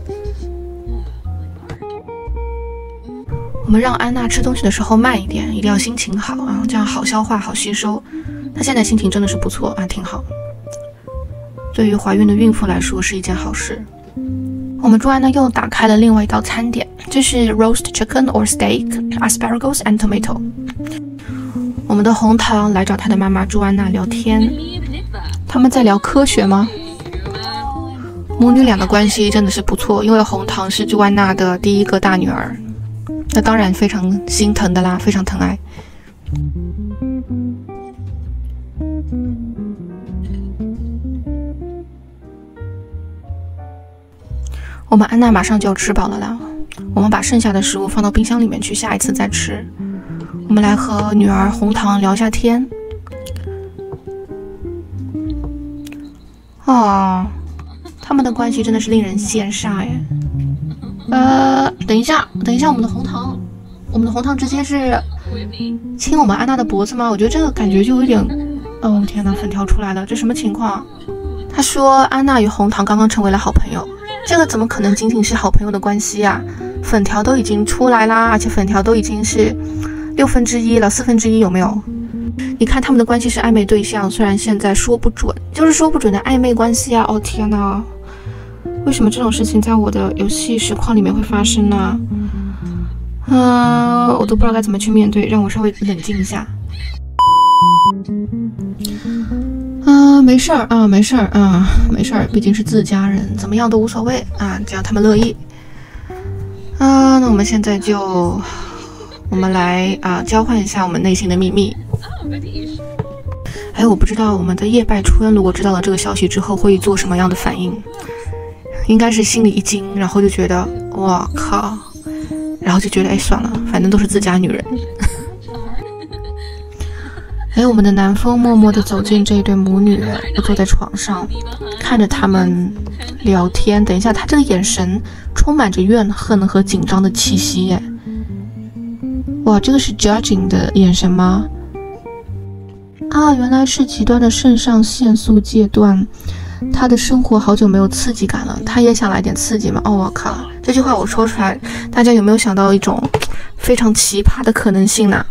我们让安娜吃东西的时候慢一点，一定要心情好啊，这样好消化好吸收。她现在心情真的是不错啊，挺好。对于怀孕的孕妇来说是一件好事。我们朱安呢又打开了另外一道餐点，这是 roast chicken or steak, asparagus and tomato。我们的红糖来找他的妈妈朱安娜聊天，他们在聊科学吗？母女俩的关系真的是不错，因为红糖是朱安娜的第一个大女儿，那当然非常心疼的啦，非常疼爱。我们安娜马上就要吃饱了啦，我们把剩下的食物放到冰箱里面去，下一次再吃。我们来和女儿红糖聊下天。哦，他们的关系真的是令人羡煞耶。呃，等一下，等一下，我们的红糖，我们的红糖直接是亲我们安娜的脖子吗？我觉得这个感觉就有点……哦天哪，粉条出来了，这什么情况？他说安娜与红糖刚刚成为了好朋友。这个怎么可能仅仅是好朋友的关系啊？粉条都已经出来啦，而且粉条都已经是六分之一了，四分之一有没有？你看他们的关系是暧昧对象，虽然现在说不准，就是说不准的暧昧关系啊！哦天哪，为什么这种事情在我的游戏实况里面会发生呢？嗯、呃，我都不知道该怎么去面对，让我稍微冷静一下。嗯、呃，没事儿啊，没事儿啊，没事儿，毕竟是自家人，怎么样都无所谓啊，只要他们乐意。啊，那我们现在就，我们来啊交换一下我们内心的秘密。哎，我不知道我们的叶拜春如果知道了这个消息之后会做什么样的反应，应该是心里一惊，然后就觉得哇靠，然后就觉得哎算了，反正都是自家女人。哎，我们的南风默默地走进这一对母女，我坐在床上，看着他们聊天。等一下，他这个眼神充满着怨恨和紧张的气息耶！哇，这个是 judging 的眼神吗？啊，原来是极端的肾上腺素戒断，他的生活好久没有刺激感了，他也想来点刺激嘛？哦，我靠，这句话我说出来，大家有没有想到一种非常奇葩的可能性呢？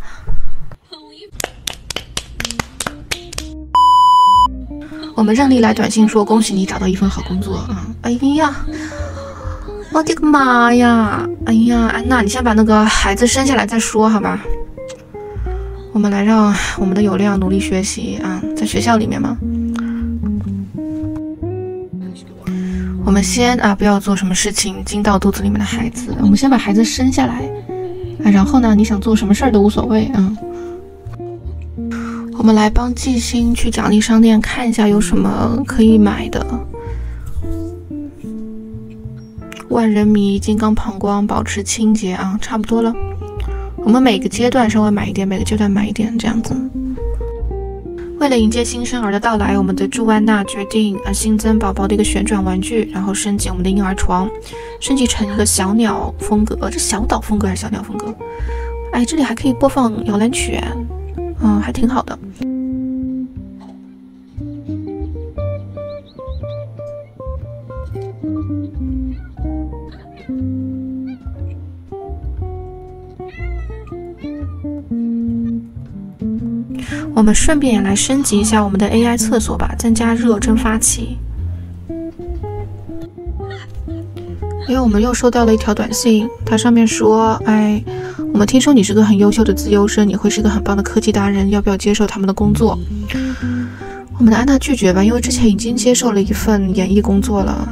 我们认力来短信说恭喜你找到一份好工作啊！哎呀，我的个妈呀！哎呀，安娜，你先把那个孩子生下来再说好吧？我们来让我们的有亮努力学习啊，在学校里面嘛。我们先啊，不要做什么事情惊到肚子里面的孩子，我们先把孩子生下来啊，然后呢，你想做什么事儿都无所谓啊。 我们来帮季星去奖励商店看一下有什么可以买的。万人迷、金刚膀胱、保持清洁啊，差不多了。我们每个阶段稍微买一点，每个阶段买一点，这样子。为了迎接新生儿的到来，我们的朱安娜决定呃新增宝宝的一个旋转玩具，然后升级我们的婴儿床，升级成一个小鸟风格，这小岛风格还是小鸟风格？哎，这里还可以播放摇篮曲，嗯，还挺好的。我们顺便也来升级一下我们的 A I 厕所吧，增加热蒸发器。因为我们又收到了一条短信，它上面说：“哎，我们听说你是个很优秀的自优生，你会是个很棒的科技达人，要不要接受他们的工作？”我们的安娜拒绝吧，因为之前已经接受了一份演艺工作了。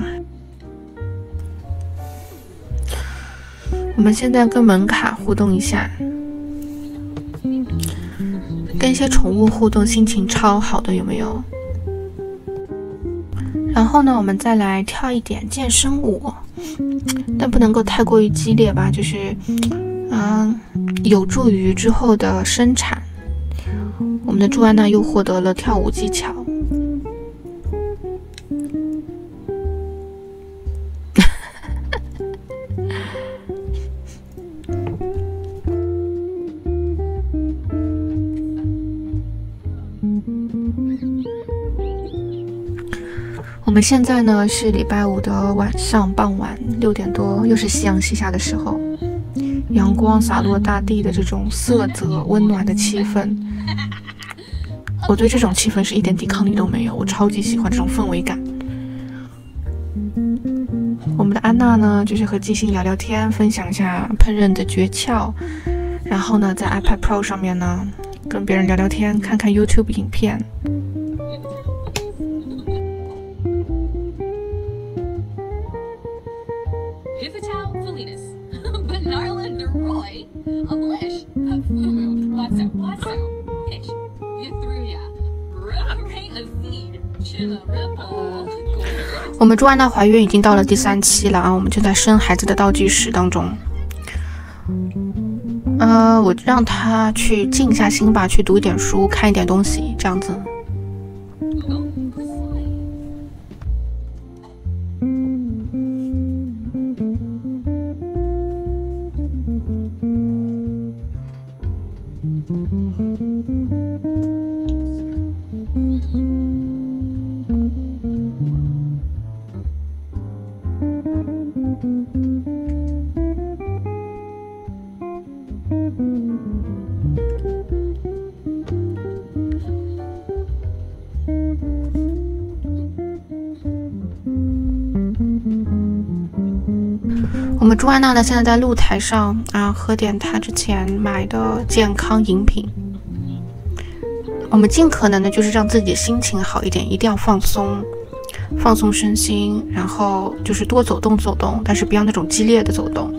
我们现在跟门卡互动一下。跟一些宠物互动，心情超好的，有没有？然后呢，我们再来跳一点健身舞，但不能够太过于激烈吧，就是，嗯，有助于之后的生产。我们的朱安娜又获得了跳舞技巧。我们现在呢是礼拜五的晚上傍晚六点多，又是夕阳西下的时候，阳光洒落大地的这种色泽温暖的气氛，我对这种气氛是一点抵抗力都没有，我超级喜欢这种氛围感。我们的安娜呢，就是和季星聊聊天，分享一下烹饪的诀窍，然后呢，在 iPad Pro 上面呢，跟别人聊聊天，看看 YouTube 影片。我们朱安娜怀孕已经到了第三期了啊，我们正在生孩子的倒计时当中。呃，我让她去静下心吧，去读一点书，看一点东西，这样子。我们朱安娜呢，现在在露台上啊，喝点她之前买的健康饮品。我们尽可能的就是让自己的心情好一点，一定要放松，放松身心，然后就是多走动走动，但是不要那种激烈的走动。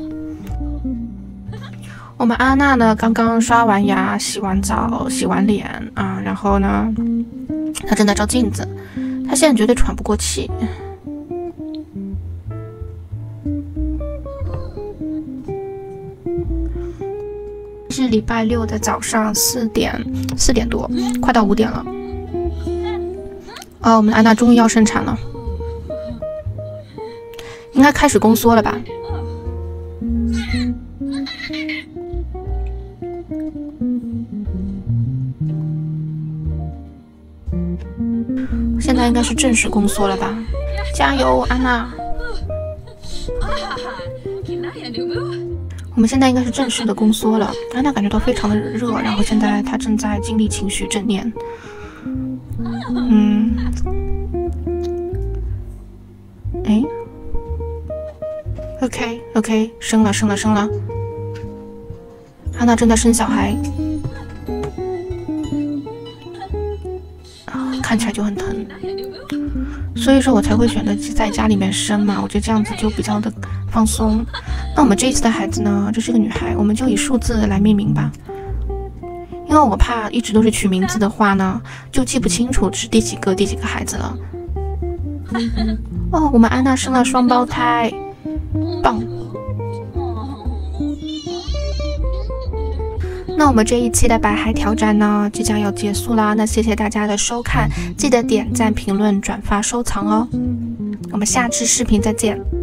我们安娜呢，刚刚刷完牙、洗完澡、洗完脸啊，然后呢，她正在照镜子，她现在绝对喘不过气。是礼拜六的早上四点四点多，快到五点了。啊，我们的安娜终于要生产了，应该开始宫缩了吧？现在应该是正式宫缩了吧？加油，安娜！我们现在应该是正式的宫缩了，安娜感觉到非常的热，然后现在她正在经历情绪正念。嗯，哎 ，OK OK， 生了生了生了，安娜正在生小孩，啊，看起来就很疼，所以说我才会选择在家里面生嘛，我觉得这样子就比较的放松。那我们这一次的孩子呢，这是个女孩，我们就以数字来命名吧。因因为我怕一直都是取名字的话呢，就记不清楚是第几个第几个孩子了。哦，我们安娜生了双胞胎，棒！那我们这一期的百孩挑战呢，即将要结束啦。那谢谢大家的收看，记得点赞、评论、转发、收藏哦。我们下次视频再见。